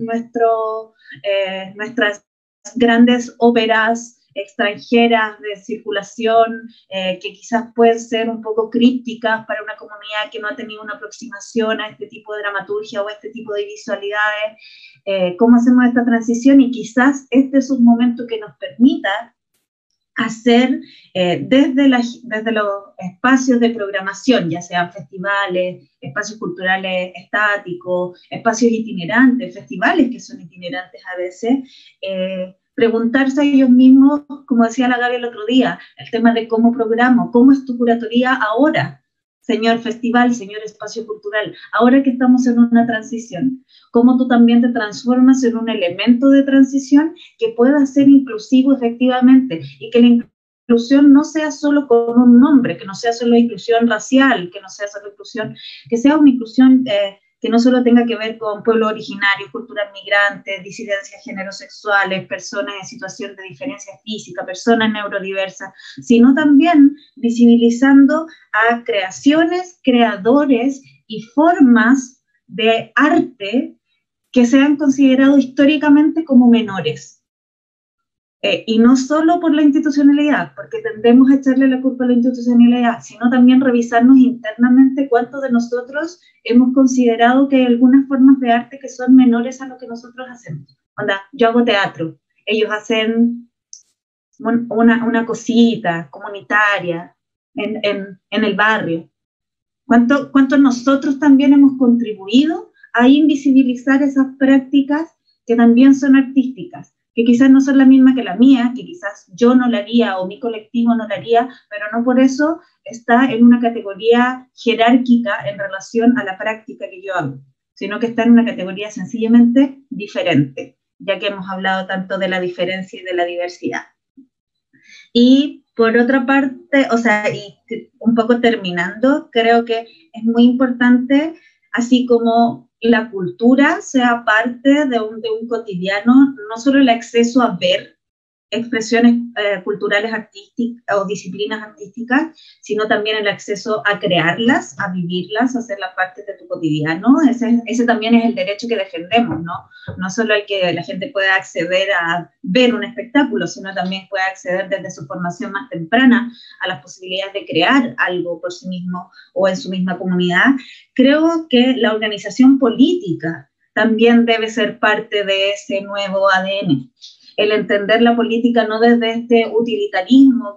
nuestras grandes óperas extranjeras de circulación, que quizás pueden ser un poco crípticas para una comunidad que no ha tenido una aproximación a este tipo de dramaturgia o a este tipo de visualidades. ¿Cómo hacemos esta transición? Y quizás este es un momento que nos permita hacer desde los espacios de programación, ya sean festivales, espacios culturales estáticos, espacios itinerantes, festivales que son itinerantes a veces, preguntarse a ellos mismos, como decía la Gaby el otro día, el tema de cómo programo, cómo es tu curatoría ahora, señor festival, señor espacio cultural, ahora que estamos en una transición, cómo tú también te transformas en un elemento de transición que pueda ser inclusivo efectivamente, y que la inclusión no sea solo con un nombre, que no sea solo inclusión racial, que no sea solo inclusión, que sea una inclusión que no solo tenga que ver con pueblos originarios, culturas migrantes, disidencias género-sexuales, personas en situación de diferencia física, personas neurodiversas, sino también visibilizando a creaciones, creadores y formas de arte que se han considerado históricamente como menores. Y no solo por la institucionalidad, porque tendemos a echarle la culpa a la institucionalidad, sino también revisarnos internamente cuántos de nosotros hemos considerado que hay algunas formas de arte que son menores a lo que nosotros hacemos. Onda, yo hago teatro, ellos hacen una cosita comunitaria en el barrio. ¿Cuánto nosotros también hemos contribuido a invisibilizar esas prácticas que también son artísticas? Que quizás no son la misma que la mía, que quizás yo no la haría o mi colectivo no la haría, pero no por eso está en una categoría jerárquica en relación a la práctica que yo hago, sino que está en una categoría sencillamente diferente, ya que hemos hablado tanto de la diferencia y de la diversidad. Y por otra parte, o sea, y un poco terminando, creo que es muy importante, así como la cultura sea parte de un cotidiano, no solo el acceso a ver, expresiones culturales artísticas o disciplinas artísticas, sino también el acceso a crearlas, a vivirlas, a hacerlas parte de tu cotidiano. Ese también es el derecho que defendemos, ¿no? No solo el que la gente pueda acceder a ver un espectáculo, sino también puede acceder desde su formación más temprana a las posibilidades de crear algo por sí mismo o en su misma comunidad. Creo que la organización política también debe ser parte de ese nuevo ADN. El entender la política no desde este utilitarismo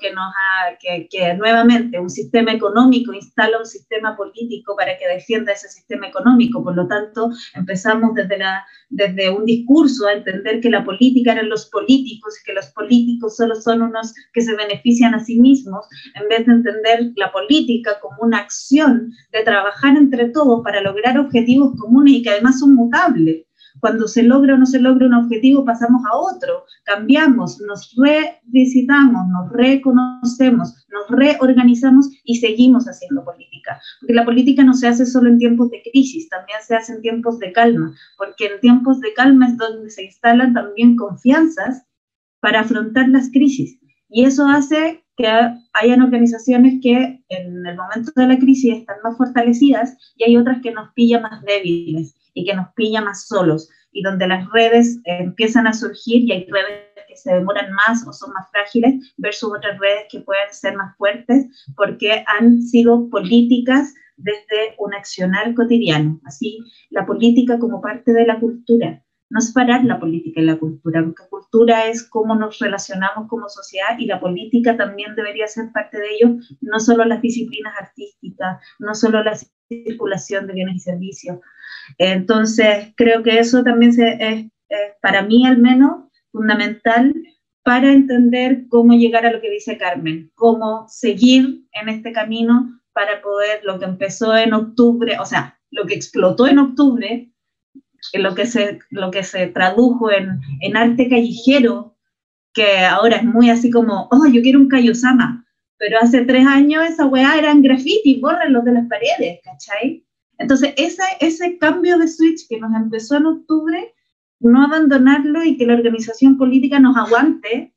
que nuevamente un sistema económico instala un sistema político para que defienda ese sistema económico. Por lo tanto, empezamos desde un discurso a entender que la política eran los políticos y que los políticos solo son unos que se benefician a sí mismos, en vez de entender la política como una acción de trabajar entre todos para lograr objetivos comunes y que además son mutables. Cuando se logra o no se logra un objetivo, pasamos a otro, cambiamos, nos revisitamos, nos reconocemos, nos reorganizamos y seguimos haciendo política. Porque la política no se hace solo en tiempos de crisis, también se hace en tiempos de calma, porque en tiempos de calma es donde se instalan también confianzas para afrontar las crisis. Y eso hace que hayan organizaciones que en el momento de la crisis están más fortalecidas y hay otras que nos pillan más débiles y que nos pilla más solos, y donde las redes empiezan a surgir y hay redes que se demoran más o son más frágiles versus otras redes que pueden ser más fuertes porque han sido políticas desde un accionar cotidiano. Así, la política como parte de la cultura. No es parar la política y la cultura, porque cultura es cómo nos relacionamos como sociedad y la política también debería ser parte de ello, no solo las disciplinas artísticas, no solo la circulación de bienes y servicios. Entonces, creo que eso también es, para mí al menos, fundamental para entender cómo llegar a lo que dice Carmen, cómo seguir en este camino para poder, lo que empezó en octubre, o sea, lo que explotó en octubre, lo que se tradujo en arte callejero, que ahora es muy así como, oh, yo quiero un Kaiosama, pero hace 3 años esa weá eran graffiti, bórrenlos de las paredes, ¿cachai? Entonces, ese cambio de switch que nos empezó en octubre, no abandonarlo y que la organización política nos aguante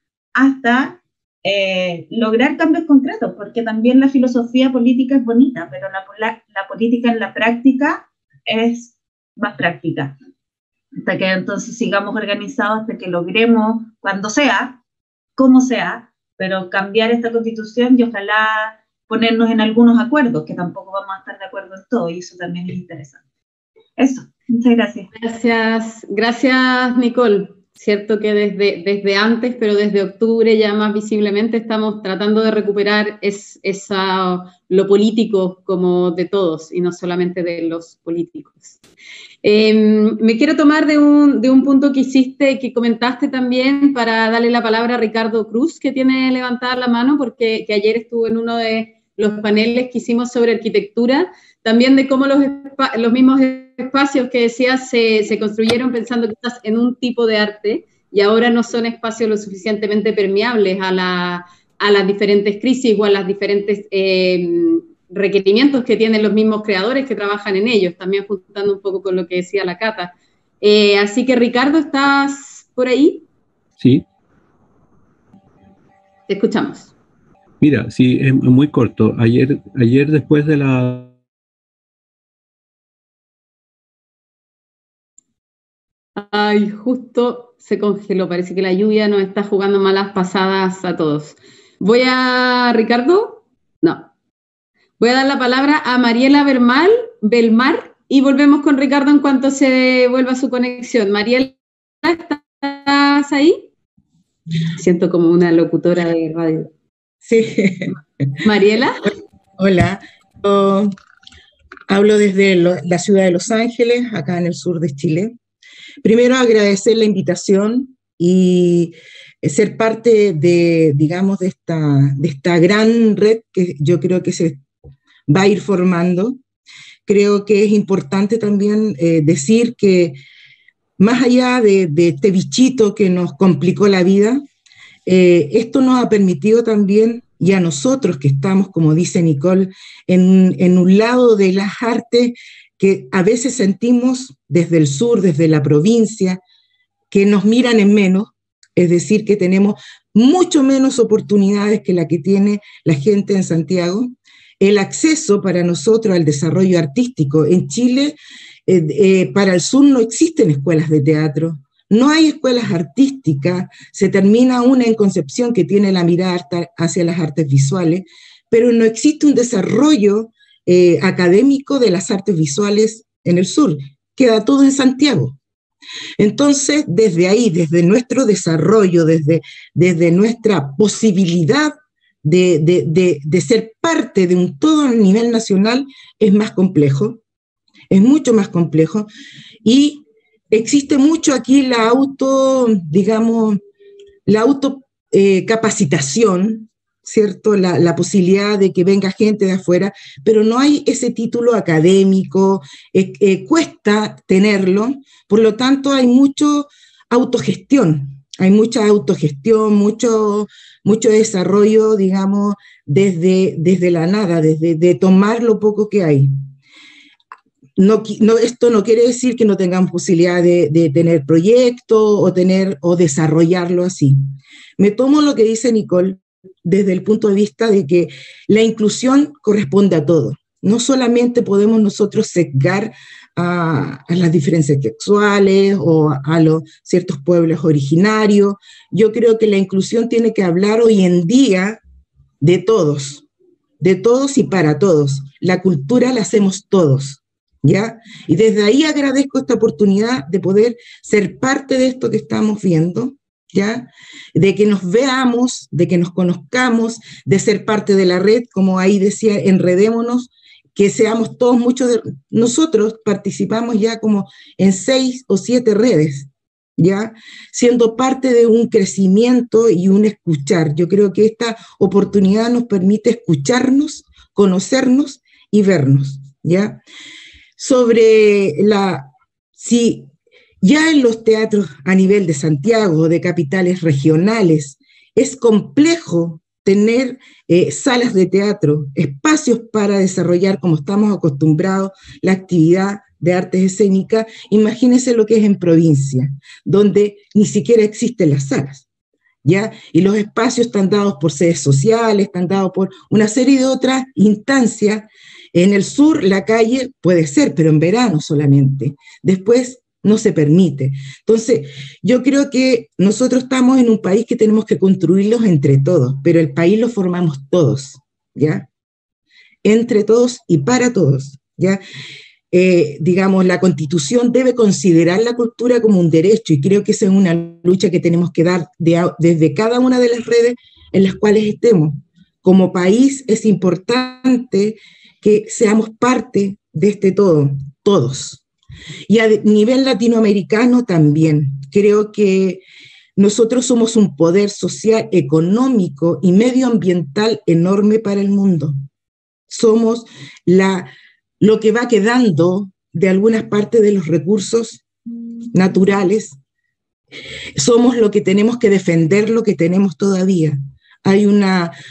hasta lograr cambios concretos, porque también la filosofía política es bonita, pero la política en la práctica es más práctica. Hasta que entonces sigamos organizados, hasta que logremos, cuando sea, como sea, pero cambiar esta constitución y ojalá ponernos en algunos acuerdos, que tampoco vamos a estar de acuerdo en todo, y eso también es interesante. Eso, muchas gracias. Gracias Nicole. Cierto que desde antes, pero desde octubre ya más visiblemente estamos tratando de recuperar lo político como de todos y no solamente de los políticos. Me quiero tomar de un punto que hiciste, que comentaste también, para darle la palabra a Ricardo Cruz, que tiene levantada la mano, porque que ayer estuvo en uno de los paneles que hicimos sobre arquitectura, también de cómo los mismos espacios que decías se construyeron pensando quizás en un tipo de arte y ahora no son espacios lo suficientemente permeables a las diferentes crisis o a los diferentes requerimientos que tienen los mismos creadores que trabajan en ellos, también juntando un poco con lo que decía la Cata. Así que Ricardo, ¿estás por ahí? Sí. Te escuchamos. Mira, sí, es muy corto. Ayer después de la... Ay, justo se congeló. Parece que la lluvia nos está jugando malas pasadas a todos. ¿Ricardo? No. Voy a dar la palabra a Mariela Belmar y volvemos con Ricardo en cuanto se vuelva su conexión. Mariela, ¿estás ahí? Siento como una locutora de radio. Sí. Mariela. Hola, yo hablo desde la ciudad de Los Ángeles, acá en el sur de Chile. Primero agradecer la invitación y ser parte de, digamos, de esta gran red que yo creo que se va a ir formando. Creo que es importante también decir que más allá de este bichito que nos complicó la vida, esto nos ha permitido también, y a nosotros que estamos, como dice Nicole, en un lado de las artes que a veces sentimos desde el sur, desde la provincia, que nos miran en menos, es decir, que tenemos mucho menos oportunidades que la que tiene la gente en Santiago. El acceso para nosotros al desarrollo artístico en Chile, para el sur no existen escuelas de teatro, no hay escuelas artísticas, se termina una en Concepción que tiene la mirada hacia las artes visuales, pero no existe un desarrollo académico de las artes visuales en el sur, queda todo en Santiago. Entonces, desde ahí, desde nuestro desarrollo, desde nuestra posibilidad de ser parte de un todo a nivel nacional, es más complejo, es mucho más complejo, y existe mucho aquí la capacitación, ¿cierto? La posibilidad de que venga gente de afuera, pero no hay ese título académico, cuesta tenerlo, por lo tanto hay mucha autogestión, mucho desarrollo, digamos, desde la nada, de tomar lo poco que hay. Esto no quiere decir que no tengamos posibilidad de tener proyectos o desarrollarlo así. Me tomo lo que dice Nicole desde el punto de vista de que la inclusión corresponde a todo. No solamente podemos nosotros sesgar a las diferencias sexuales o a los ciertos pueblos originarios. Yo creo que la inclusión tiene que hablar hoy en día de todos y para todos. La cultura la hacemos todos, ¿ya? Y desde ahí agradezco esta oportunidad de poder ser parte de esto que estamos viendo, ¿ya? De que nos veamos, de que nos conozcamos, de ser parte de la red, como ahí decía, enredémonos, que seamos todos, muchos de nosotros participamos ya como en 6 o 7 redes, ¿ya? Siendo parte de un crecimiento y un escuchar. Yo creo que esta oportunidad nos permite escucharnos, conocernos y vernos, ¿ya? Si ya en los teatros a nivel de Santiago, de capitales regionales, es complejo tener salas de teatro, espacios para desarrollar, como estamos acostumbrados, la actividad de artes escénicas. Imagínense lo que es en provincia, donde ni siquiera existen las salas, ¿ya? Y los espacios están dados por sedes sociales, están dados por una serie de otras instancias. En el sur la calle puede ser, pero en verano solamente. Después no se permite. Entonces, yo creo que nosotros estamos en un país que tenemos que construirlos entre todos, pero el país lo formamos todos, ¿ya? Entre todos y para todos, ¿ya? Digamos, la Constitución debe considerar la cultura como un derecho, y creo que esa es una lucha que tenemos que dar desde cada una de las redes en las cuales estemos. Como país es importante que seamos parte de este todo, todos. Y a nivel latinoamericano también. Creo que nosotros somos un poder social, económico y medioambiental enorme para el mundo. Somos lo que va quedando de algunas partes de los recursos naturales. Somos lo que tenemos que defender, lo que tenemos todavía. Hay un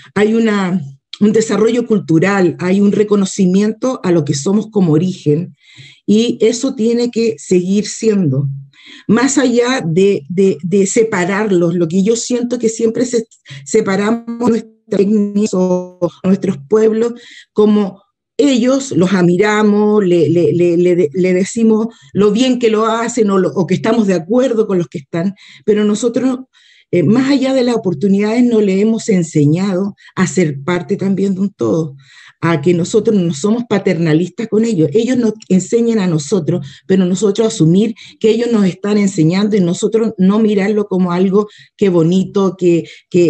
desarrollo cultural, hay un reconocimiento a lo que somos como origen, y eso tiene que seguir siendo. Más allá de separarlos, lo que yo siento que siempre separamos nuestros pueblos, como ellos los admiramos, le decimos lo bien que lo hacen o que estamos de acuerdo con los que están, pero nosotros, más allá de las oportunidades, no le hemos enseñado a ser parte también de un todo, a que nosotros no somos paternalistas con ellos. Ellos nos enseñan a nosotros, pero nosotros asumir que ellos nos están enseñando y nosotros no mirarlo como algo que bonito, que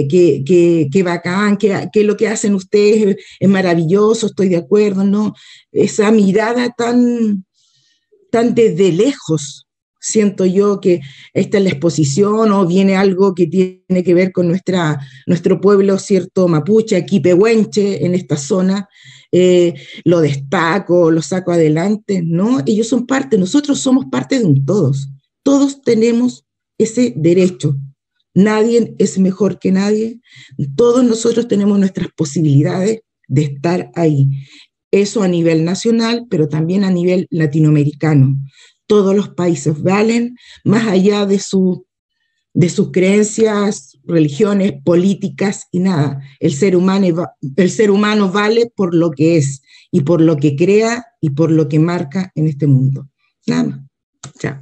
bacán, que lo que hacen ustedes es maravilloso, estoy de acuerdo, no. Esa mirada tan desde lejos. Siento yo que esta es la exposición, o viene algo que tiene que ver con nuestro pueblo, cierto, mapuche, aquí pehuenche, en esta zona, lo destaco, lo saco adelante, ¿no? Ellos son parte, nosotros somos parte de un todos tenemos ese derecho, nadie es mejor que nadie, todos nosotros tenemos nuestras posibilidades de estar ahí, eso a nivel nacional, pero también a nivel latinoamericano. Todos los países valen, más allá de de sus creencias, religiones, políticas y nada. El ser humano vale por lo que es y por lo que crea y por lo que marca en este mundo. Nada más. Chao.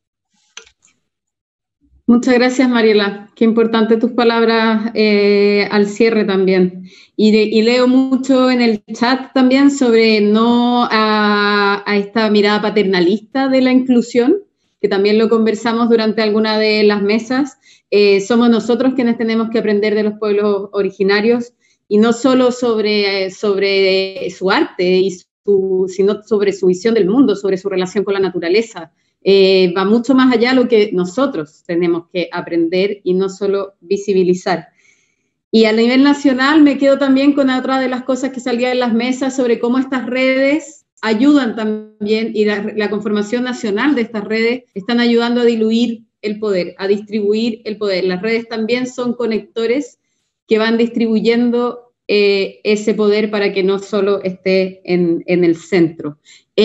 Muchas gracias, Mariela. Qué importante tus palabras al cierre también. Y leo mucho en el chat también sobre no a esta mirada paternalista de la inclusión, que también lo conversamos durante alguna de las mesas. Somos nosotros quienes tenemos que aprender de los pueblos originarios, y no solo sobre su arte, sino sobre su visión del mundo, sobre su relación con la naturaleza. Va mucho más allá de lo que nosotros tenemos que aprender y no solo visibilizar. Y a nivel nacional me quedo también con otra de las cosas que salía en las mesas sobre cómo estas redes ayudan también, y la conformación nacional de estas redes están ayudando a diluir el poder, a distribuir el poder. Las redes también son conectores que van distribuyendo ese poder para que no solo esté en el centro.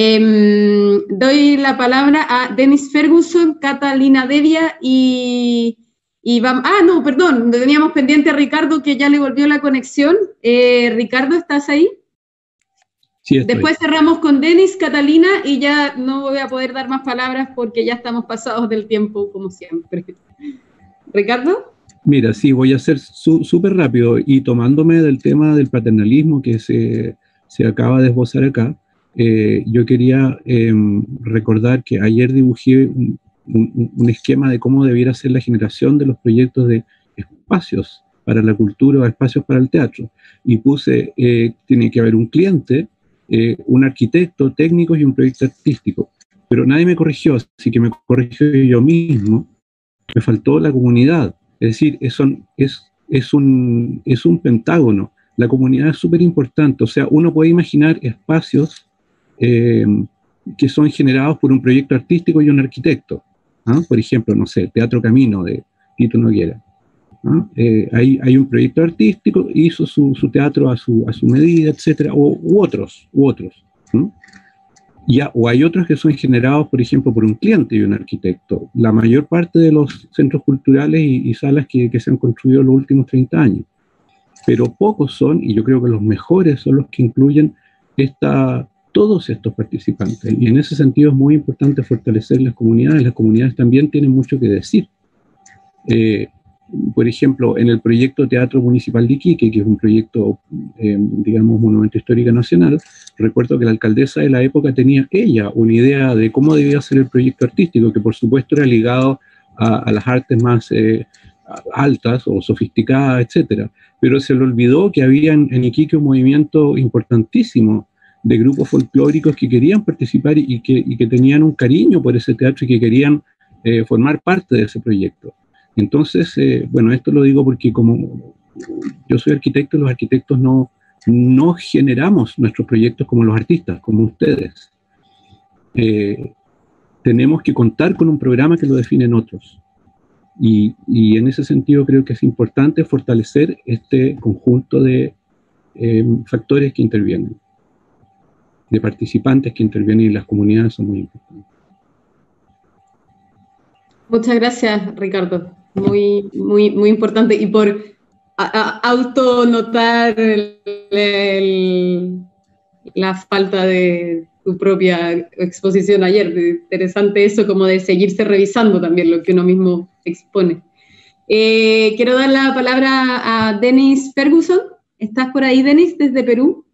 Doy la palabra a Dennis Ferguson, Catalina Devia y vamos. No, perdón, teníamos pendiente a Ricardo, que ya le volvió la conexión. Ricardo, ¿estás ahí? Sí, estoy. Después cerramos con Dennis, Catalina, y ya no voy a poder dar más palabras porque ya estamos pasados del tiempo, como siempre. ¿Ricardo? Mira, sí, voy a ser súper rápido, y tomándome del tema del paternalismo que se acaba de esbozar acá, yo quería recordar que ayer dibujé un esquema de cómo debiera ser la generación de los proyectos de espacios para la cultura o espacios para el teatro, y puse, tiene que haber un cliente, un arquitecto, técnicos y un proyecto artístico, pero nadie me corrigió, así que me corrigió yo mismo. Me faltó la comunidad, es decir, es un pentágono. La comunidad es súper importante, o sea, uno puede imaginar espacios que son generados por un proyecto artístico y un arquitecto, ¿ah? Por ejemplo, no sé, Teatro Camino de Tito Noguera. ¿Ah? Hay un proyecto artístico, hizo su teatro a su medida, etcétera, u otros. ¿No? O hay otros que son generados, por ejemplo, por un cliente y un arquitecto. La mayor parte de los centros culturales y salas que se han construido en los últimos 30 años. Pero pocos son, y yo creo que los mejores son los que incluyen todos estos participantes. Y en ese sentido es muy importante fortalecer las comunidades. Las comunidades también tienen mucho que decir. Por ejemplo, en el proyecto Teatro Municipal de Iquique, que es un proyecto, digamos, Monumento Histórico Nacional, recuerdo que la alcaldesa de la época tenía ella una idea de cómo debía ser el proyecto artístico, que por supuesto era ligado a las artes más altas o sofisticadas, etcétera. Pero se le olvidó que había en Iquique un movimiento importantísimo de grupos folclóricos que querían participar y que tenían un cariño por ese teatro y que querían formar parte de ese proyecto. Entonces, bueno, esto lo digo porque como yo soy arquitecto, los arquitectos no generamos nuestros proyectos como los artistas, como ustedes. Tenemos que contar con un programa que lo definen otros. Y en ese sentido creo que es importante fortalecer este conjunto de factores que intervienen, de participantes que intervienen, y las comunidades son muy importantes. Muchas gracias, Ricardo. Muy, muy, muy importante. Y por autonotar la falta de tu propia exposición ayer. Interesante eso, como de seguirse revisando también lo que uno mismo expone. Quiero dar la palabra a Dennis Ferguson. ¿Estás por ahí, Dennis, desde Perú?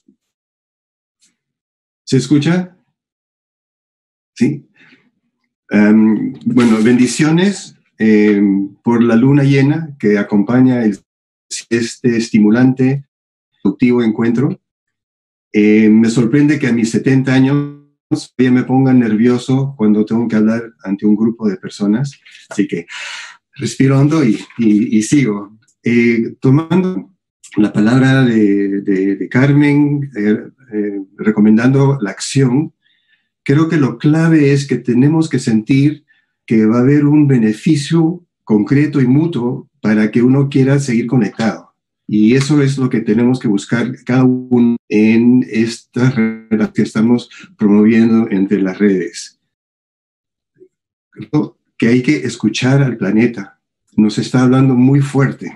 ¿Se escucha? Sí. Bueno, bendiciones por la luna llena que acompaña este estimulante, productivo encuentro. Me sorprende que a mis 70 años ya me ponga nervioso cuando tengo que hablar ante un grupo de personas, así que respiro hondo y sigo. Tomando la palabra de Carmen, recomendando la acción, creo que lo clave es que tenemos que sentir que va a haber un beneficio concreto y mutuo para que uno quiera seguir conectado. Y eso es lo que tenemos que buscar cada uno en estas redes que estamos promoviendo entre las redes. Creo que hay que escuchar al planeta, nos está hablando muy fuerte.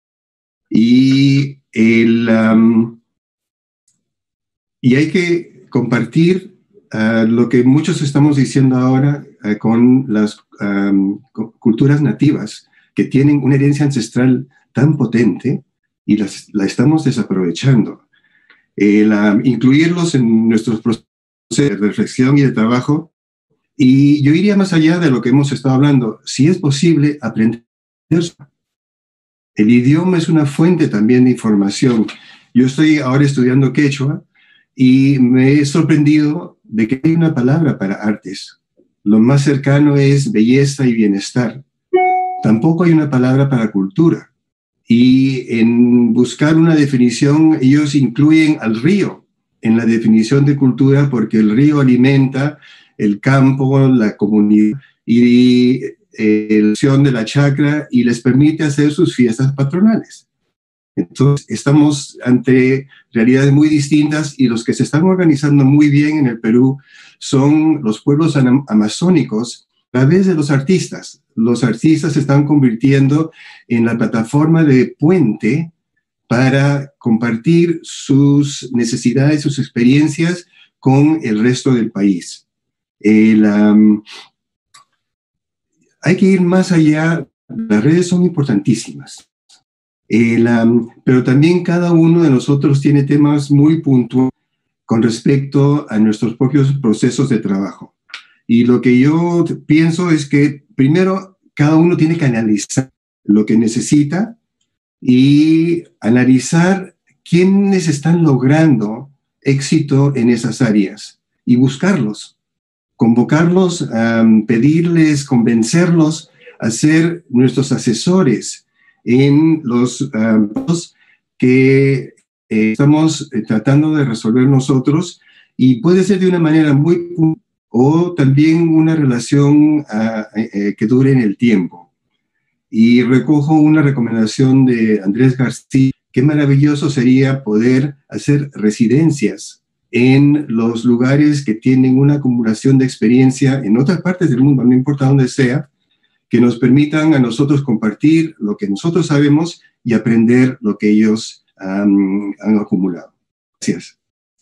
Y hay que compartir lo que muchos estamos diciendo ahora con las culturas nativas, que tienen una herencia ancestral tan potente y la estamos desaprovechando. Incluirlos en nuestros procesos de reflexión y de trabajo. Y yo iría más allá de lo que hemos estado hablando. Si es posible, aprender. El idioma es una fuente también de información. Yo estoy ahora estudiando quechua y me he sorprendido de que hay una palabra para artes. Lo más cercano es belleza y bienestar. Tampoco hay una palabra para cultura. Y en buscar una definición, ellos incluyen al río en la definición de cultura porque el río alimenta el campo, la comunidad y la acción de la chacra y les permite hacer sus fiestas patronales. Entonces, estamos ante realidades muy distintas y los que se están organizando muy bien en el Perú son los pueblos amazónicos a través de los artistas. Los artistas se están convirtiendo en la plataforma de puente para compartir sus necesidades, sus experiencias con el resto del país. Hay que ir más allá. Las redes son importantísimas. Pero también cada uno de nosotros tiene temas muy puntuales con respecto a nuestros propios procesos de trabajo. Y lo que yo pienso es que primero cada uno tiene que analizar lo que necesita y analizar quiénes están logrando éxito en esas áreas y buscarlos, convocarlos, pedirles, convencerlos a ser nuestros asesores en los que estamos tratando de resolver nosotros, y puede ser de una manera muy o también una relación que dure en el tiempo. Y recojo una recomendación de Andrés García: qué maravilloso sería poder hacer residencias en los lugares que tienen una acumulación de experiencia en otras partes del mundo, no importa dónde sea, que nos permitan a nosotros compartir lo que nosotros sabemos y aprender lo que ellos han acumulado. Gracias.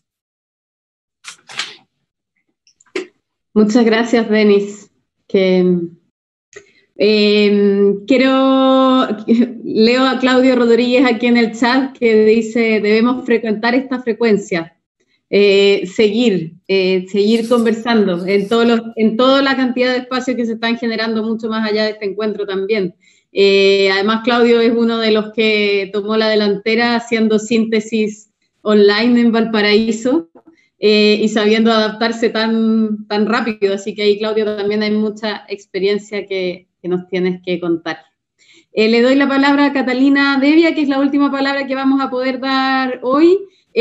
Muchas gracias, Denis. Leo a Claudio Rodríguez aquí en el chat que dice: debemos frecuentar esta frecuencia, seguir conversando en toda la cantidad de espacios que se están generando mucho más allá de este encuentro también. Además, Claudio es uno de los que tomó la delantera haciendo síntesis online en Valparaíso y sabiendo adaptarse tan rápido, así que ahí, Claudio, también hay mucha experiencia que nos tienes que contar. Le doy la palabra a Catalina Devia, que es la última palabra que vamos a poder dar hoy,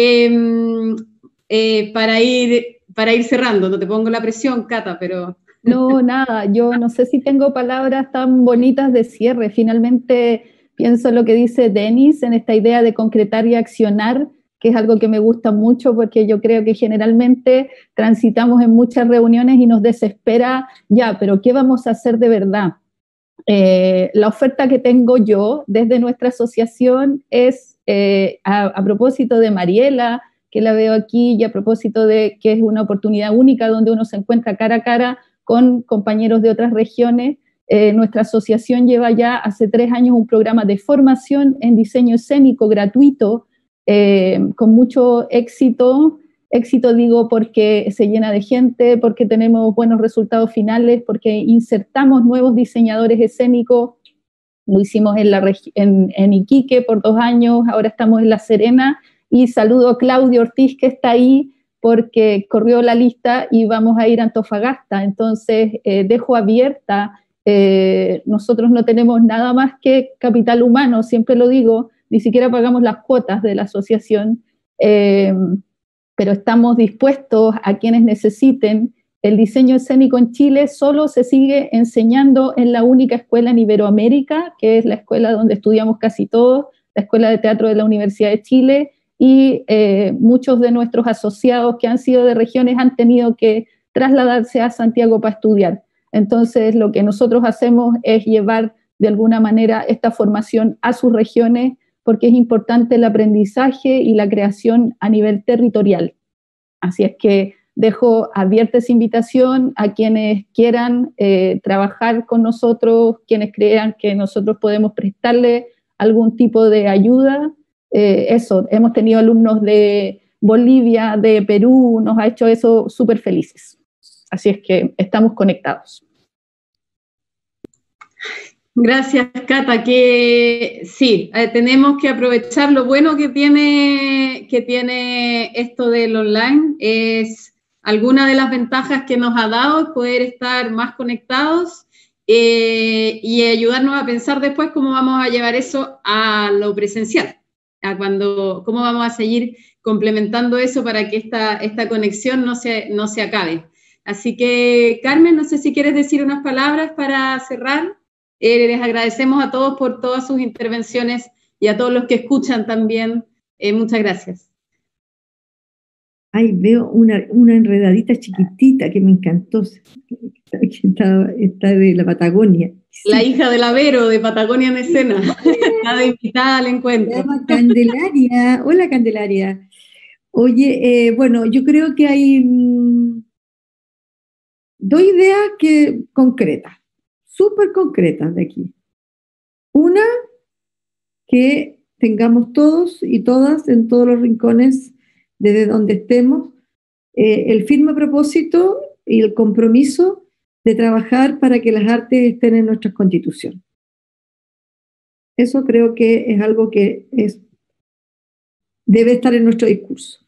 para ir cerrando. No te pongo la presión, Cata, pero... No, nada, yo no sé si tengo palabras tan bonitas de cierre. Finalmente pienso lo que dice Denis en esta idea de concretar y accionar, que es algo que me gusta mucho porque yo creo que generalmente transitamos en muchas reuniones y nos desespera, ya, pero ¿qué vamos a hacer de verdad? La oferta que tengo yo desde nuestra asociación es, a propósito de Mariela, que la veo aquí, y a propósito de que es una oportunidad única donde uno se encuentra cara a cara con compañeros de otras regiones. Nuestra asociación lleva ya hace 3 años un programa de formación en diseño escénico gratuito, con mucho éxito. Éxito digo porque se llena de gente, porque tenemos buenos resultados finales, porque insertamos nuevos diseñadores escénicos. Lo hicimos en Iquique por 2 años, ahora estamos en La Serena, y saludo a Claudio Ortiz, que está ahí porque corrió la lista y vamos a ir a Antofagasta. Entonces dejo abierta, nosotros no tenemos nada más que capital humano, siempre lo digo, ni siquiera pagamos las cuotas de la asociación, pero estamos dispuestos a quienes necesiten. El diseño escénico en Chile solo se sigue enseñando en la única escuela en Iberoamérica, que es la escuela donde estudiamos casi todos, la Escuela de Teatro de la Universidad de Chile, y muchos de nuestros asociados que han sido de regiones han tenido que trasladarse a Santiago para estudiar. Entonces, lo que nosotros hacemos es llevar de alguna manera esta formación a sus regiones, porque es importante el aprendizaje y la creación a nivel territorial. Así es que dejo abierta esa invitación a quienes quieran trabajar con nosotros, quienes crean que nosotros podemos prestarle algún tipo de ayuda. Hemos tenido alumnos de Bolivia, de Perú, nos ha hecho eso súper felices. Así es que estamos conectados. Gracias, Cata, que sí, tenemos que aprovechar lo bueno que tiene esto del online. Es alguna de las ventajas que nos ha dado es poder estar más conectados y ayudarnos a pensar después cómo vamos a llevar eso a lo presencial, cómo vamos a seguir complementando eso para que esta conexión no se acabe. Así que, Carmen, no sé si quieres decir unas palabras para cerrar. Les agradecemos a todos por todas sus intervenciones y a todos los que escuchan también. Muchas gracias. Ay, veo una enredadita chiquitita que me encantó. Está de la Patagonia. La hija del Avero, de Patagonia en Escena. Está de invitada al encuentro. Se llama Candelaria. Hola, Candelaria. Oye, bueno, yo creo que hay dos ideas concretas. Súper concretas de aquí. Una, que tengamos todos y todas en todos los rincones, desde donde estemos, el firme propósito y el compromiso de trabajar para que las artes estén en nuestra Constitución. Eso creo que es algo que debe estar en nuestro discurso.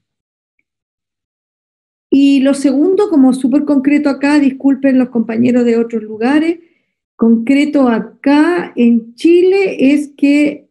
Y lo segundo, como súper concreto acá, disculpen los compañeros de otros lugares, concreto acá en Chile es que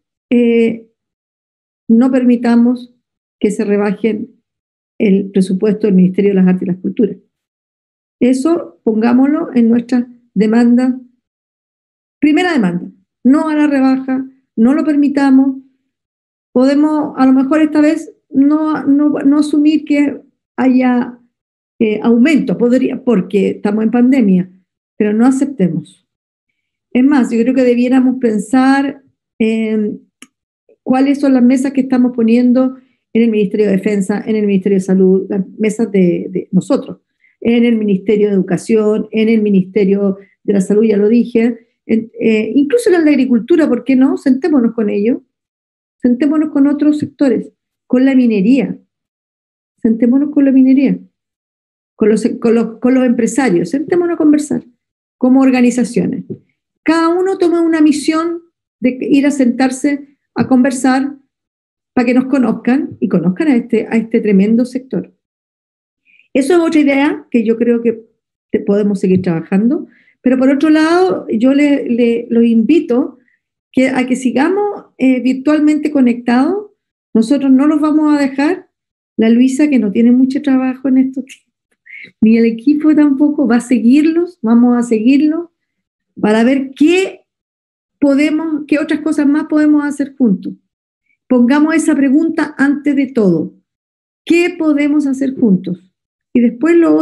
no permitamos que se rebajen el presupuesto del Ministerio de las Artes y las Culturas. Eso pongámoslo en nuestra demanda, primera demanda, no a la rebaja, no lo permitamos. Podemos a lo mejor esta vez no asumir que haya aumento, porque estamos en pandemia, pero no aceptemos. Es más, yo creo que debiéramos pensar en cuáles son las mesas que estamos poniendo en el Ministerio de Defensa, en el Ministerio de Salud, las mesas de nosotros, en el Ministerio de Educación, en el Ministerio de la Salud, ya lo dije, incluso en la Agricultura, ¿por qué no? Sentémonos con ellos, sentémonos con otros sectores, con la minería, sentémonos con la minería, con los empresarios, sentémonos a conversar, como organizaciones. Cada uno toma una misión de ir a sentarse a conversar para que nos conozcan y conozcan a este tremendo sector. Eso es otra idea que yo creo que podemos seguir trabajando, pero por otro lado, yo los invito a que sigamos virtualmente conectados. Nosotros no los vamos a dejar. La Luisa, que no tiene mucho trabajo en estos tiempos, ni el equipo tampoco, vamos a seguirlos, para ver qué otras cosas más podemos hacer juntos. Pongamos esa pregunta antes de todo. ¿Qué podemos hacer juntos? Y después de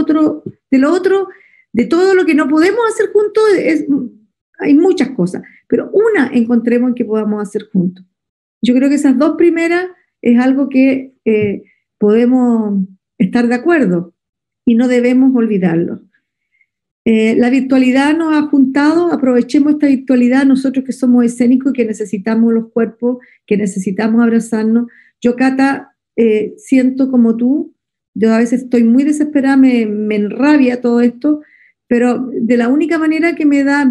todo lo que no podemos hacer juntos, hay muchas cosas, pero una encontremos que podamos hacer juntos. Yo creo que esas dos primeras es algo que podemos estar de acuerdo y no debemos olvidarlo. La virtualidad nos ha juntado, aprovechemos esta virtualidad, nosotros que somos escénicos y que necesitamos los cuerpos, que necesitamos abrazarnos. Yo, Cata, siento como tú, yo a veces estoy muy desesperada, me enrabia todo esto, pero de la única manera que me dan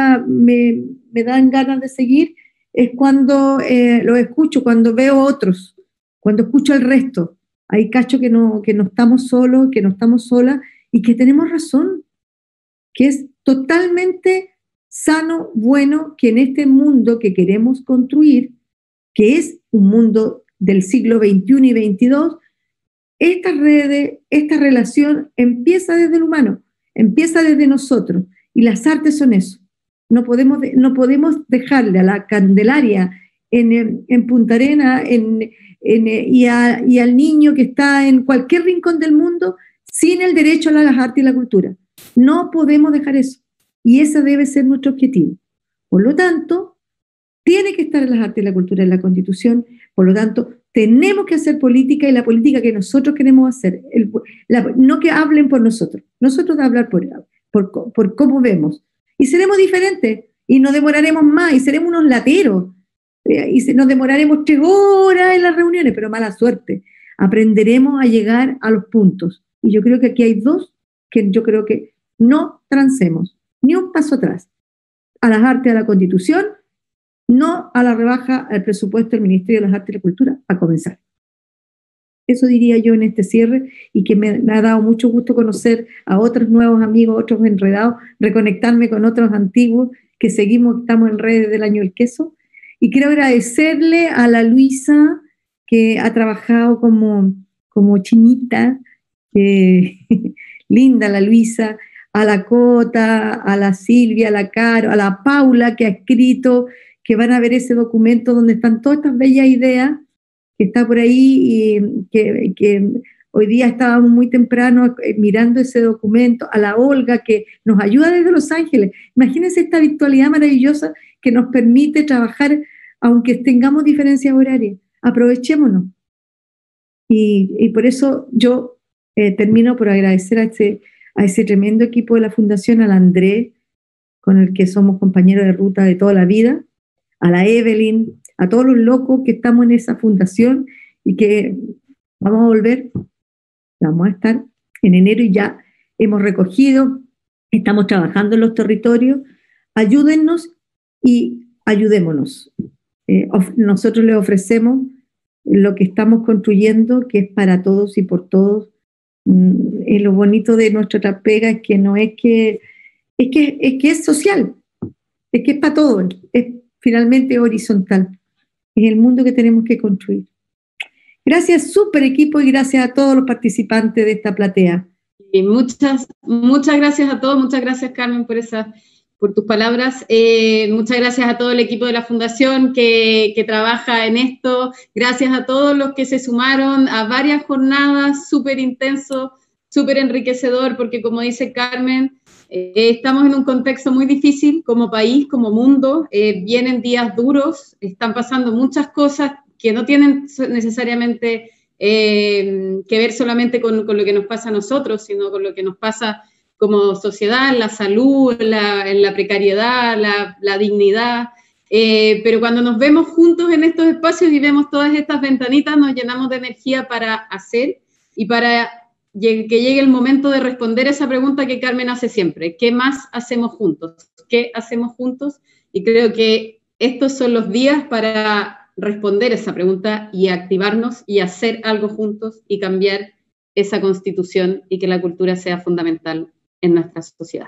ganas de seguir es cuando los escucho, cuando veo otros, cuando escucho al resto. Ahí cacho que no estamos solos, que no estamos solas y que tenemos razón, que es totalmente sano, bueno, que en este mundo que queremos construir, que es un mundo del siglo XXI y XXII, estas redes, esta relación empieza desde el humano, empieza desde nosotros, y las artes son eso. No podemos dejarle a la Candelaria en Punta Arenas y al niño que está en cualquier rincón del mundo sin el derecho a las artes y la cultura. No podemos dejar eso. Y ese debe ser nuestro objetivo. Por lo tanto, tiene que estar en las artes y la cultura en la Constitución, por lo tanto, tenemos que hacer política y la política que nosotros queremos hacer, no que hablen por nosotros de hablar por cómo vemos. Y seremos diferentes, y nos demoraremos más, y seremos unos lateros, y nos demoraremos 3 horas en las reuniones, pero mala suerte. Aprenderemos a llegar a los puntos. Y yo creo que aquí hay 2 que yo creo que no transemos, ni un paso atrás. A las artes, a la Constitución, no a la rebaja al presupuesto del Ministerio de las Artes y la Cultura, a comenzar. Eso diría yo en este cierre, y que me ha dado mucho gusto conocer a otros nuevos amigos, otros enredados, reconectarme con otros antiguos que estamos en redes del Año del Queso. Y quiero agradecerle a la Luisa, que ha trabajado como chinita, linda la Luisa, a la Cota, a la Silvia, a la Caro, a la Paula, que ha escrito, que van a ver ese documento donde están todas estas bellas ideas, que está por ahí, y que hoy día estábamos muy temprano mirando ese documento, a la Olga, que nos ayuda desde Los Ángeles. Imagínense esta virtualidad maravillosa que nos permite trabajar, aunque tengamos diferencias horarias. Aprovechémonos. Y por eso yo termino por agradecer a ese tremendo equipo de la Fundación, al Andrés, con el que somos compañeros de ruta de toda la vida, a la Evelyn, a todos los locos que estamos en esa fundación, y que vamos a estar en enero, y ya hemos recogido, estamos trabajando en los territorios. Ayúdennos y ayudémonos. Nosotros les ofrecemos lo que estamos construyendo, que es para todos y por todos. Lo bonito de nuestra pega es que no es que es social, es que es para todos, es finalmente horizontal. Es el mundo que tenemos que construir. Gracias, súper equipo, y gracias a todos los participantes de esta platea. Y muchas gracias a todos, muchas gracias, Carmen, por tus palabras. Muchas gracias a todo el equipo de la Fundación que trabaja en esto. Gracias a todos los que se sumaron a varias jornadas, súper intenso, súper enriquecedor, porque como dice Carmen, estamos en un contexto muy difícil como país, como mundo. Vienen días duros, están pasando muchas cosas que no tienen necesariamente que ver solamente con lo que nos pasa a nosotros, sino con lo que nos pasa como sociedad, en la salud, en la precariedad, la dignidad. Pero cuando nos vemos juntos en estos espacios y vemos todas estas ventanitas, nos llenamos de energía para hacer y para que llegue el momento de responder esa pregunta que Carmen hace siempre: ¿qué más hacemos juntos? ¿Qué hacemos juntos? Y creo que estos son los días para responder esa pregunta y activarnos y hacer algo juntos y cambiar esa constitución, y que la cultura sea fundamental en nuestra sociedad.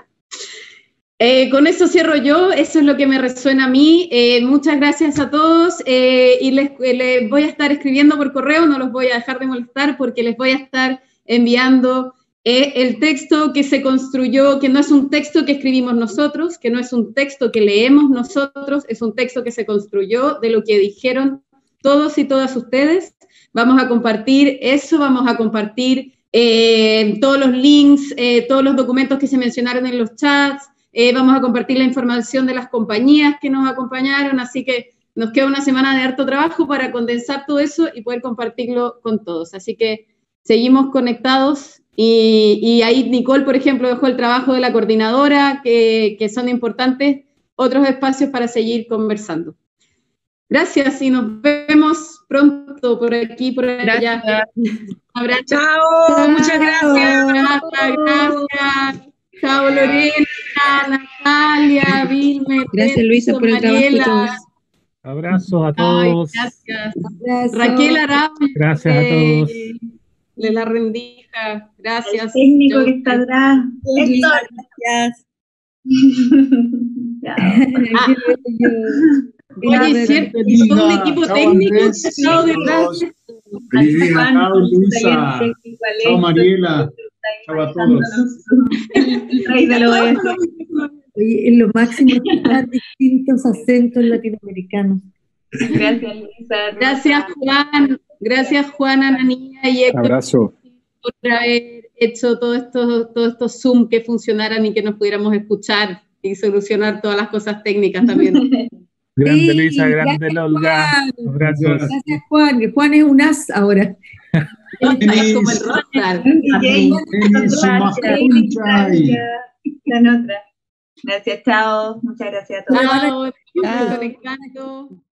Con eso cierro yo, eso es lo que me resuena a mí. Muchas gracias a todos, y les voy a estar escribiendo por correo, no los voy a dejar de molestar, porque les voy a estar enviando el texto que se construyó, que no es un texto que escribimos nosotros, que no es un texto que leemos nosotros, es un texto que se construyó de lo que dijeron todos y todas ustedes. Vamos a compartir eso, vamos a compartir todos los links, todos los documentos que se mencionaron en los chats, vamos a compartir la información de las compañías que nos acompañaron, así que nos queda una semana de harto trabajo para condensar todo eso y poder compartirlo con todos. Así que seguimos conectados, y ahí Nicole, por ejemplo, dejó el trabajo de la coordinadora, que son importantes otros espacios para seguir conversando. Gracias, y nos vemos pronto por aquí, por allá. Abrazo. Chao, muchas gracias. Gracias. Chao, Lorena, Natalia, Vilmer. Gracias, Luisa, por el trabajo de todos. Abrazos a todos. Ay, gracias. Raquel Arau. Gracias a todos. De la rendija. Gracias. El técnico que está atrás. Gracias. Oye, es cierto, y todo un equipo técnico que ha estado detrás. Feliz día. Chao, Luisa. Chao, Mariela. Chao a todos. El rey de lo oeste. Oye, en lo máximo están distintos acentos latinoamericanos. Gracias, Luisa. Gracias, Juan. Gracias, Juan, Ananía y Héctor. Abrazo. Por haber hecho todos estos Zoom que funcionaran y que nos pudiéramos escuchar y solucionar todas las cosas técnicas también. Grande Sí, Luisa, grande gracias, Olga. Juan. Abrazos. Gracias, Juan, que Juan es un as ahora. Es como el rockstar. Gracias, chao. Muchas gracias a todos. Chao, Chao. conectando.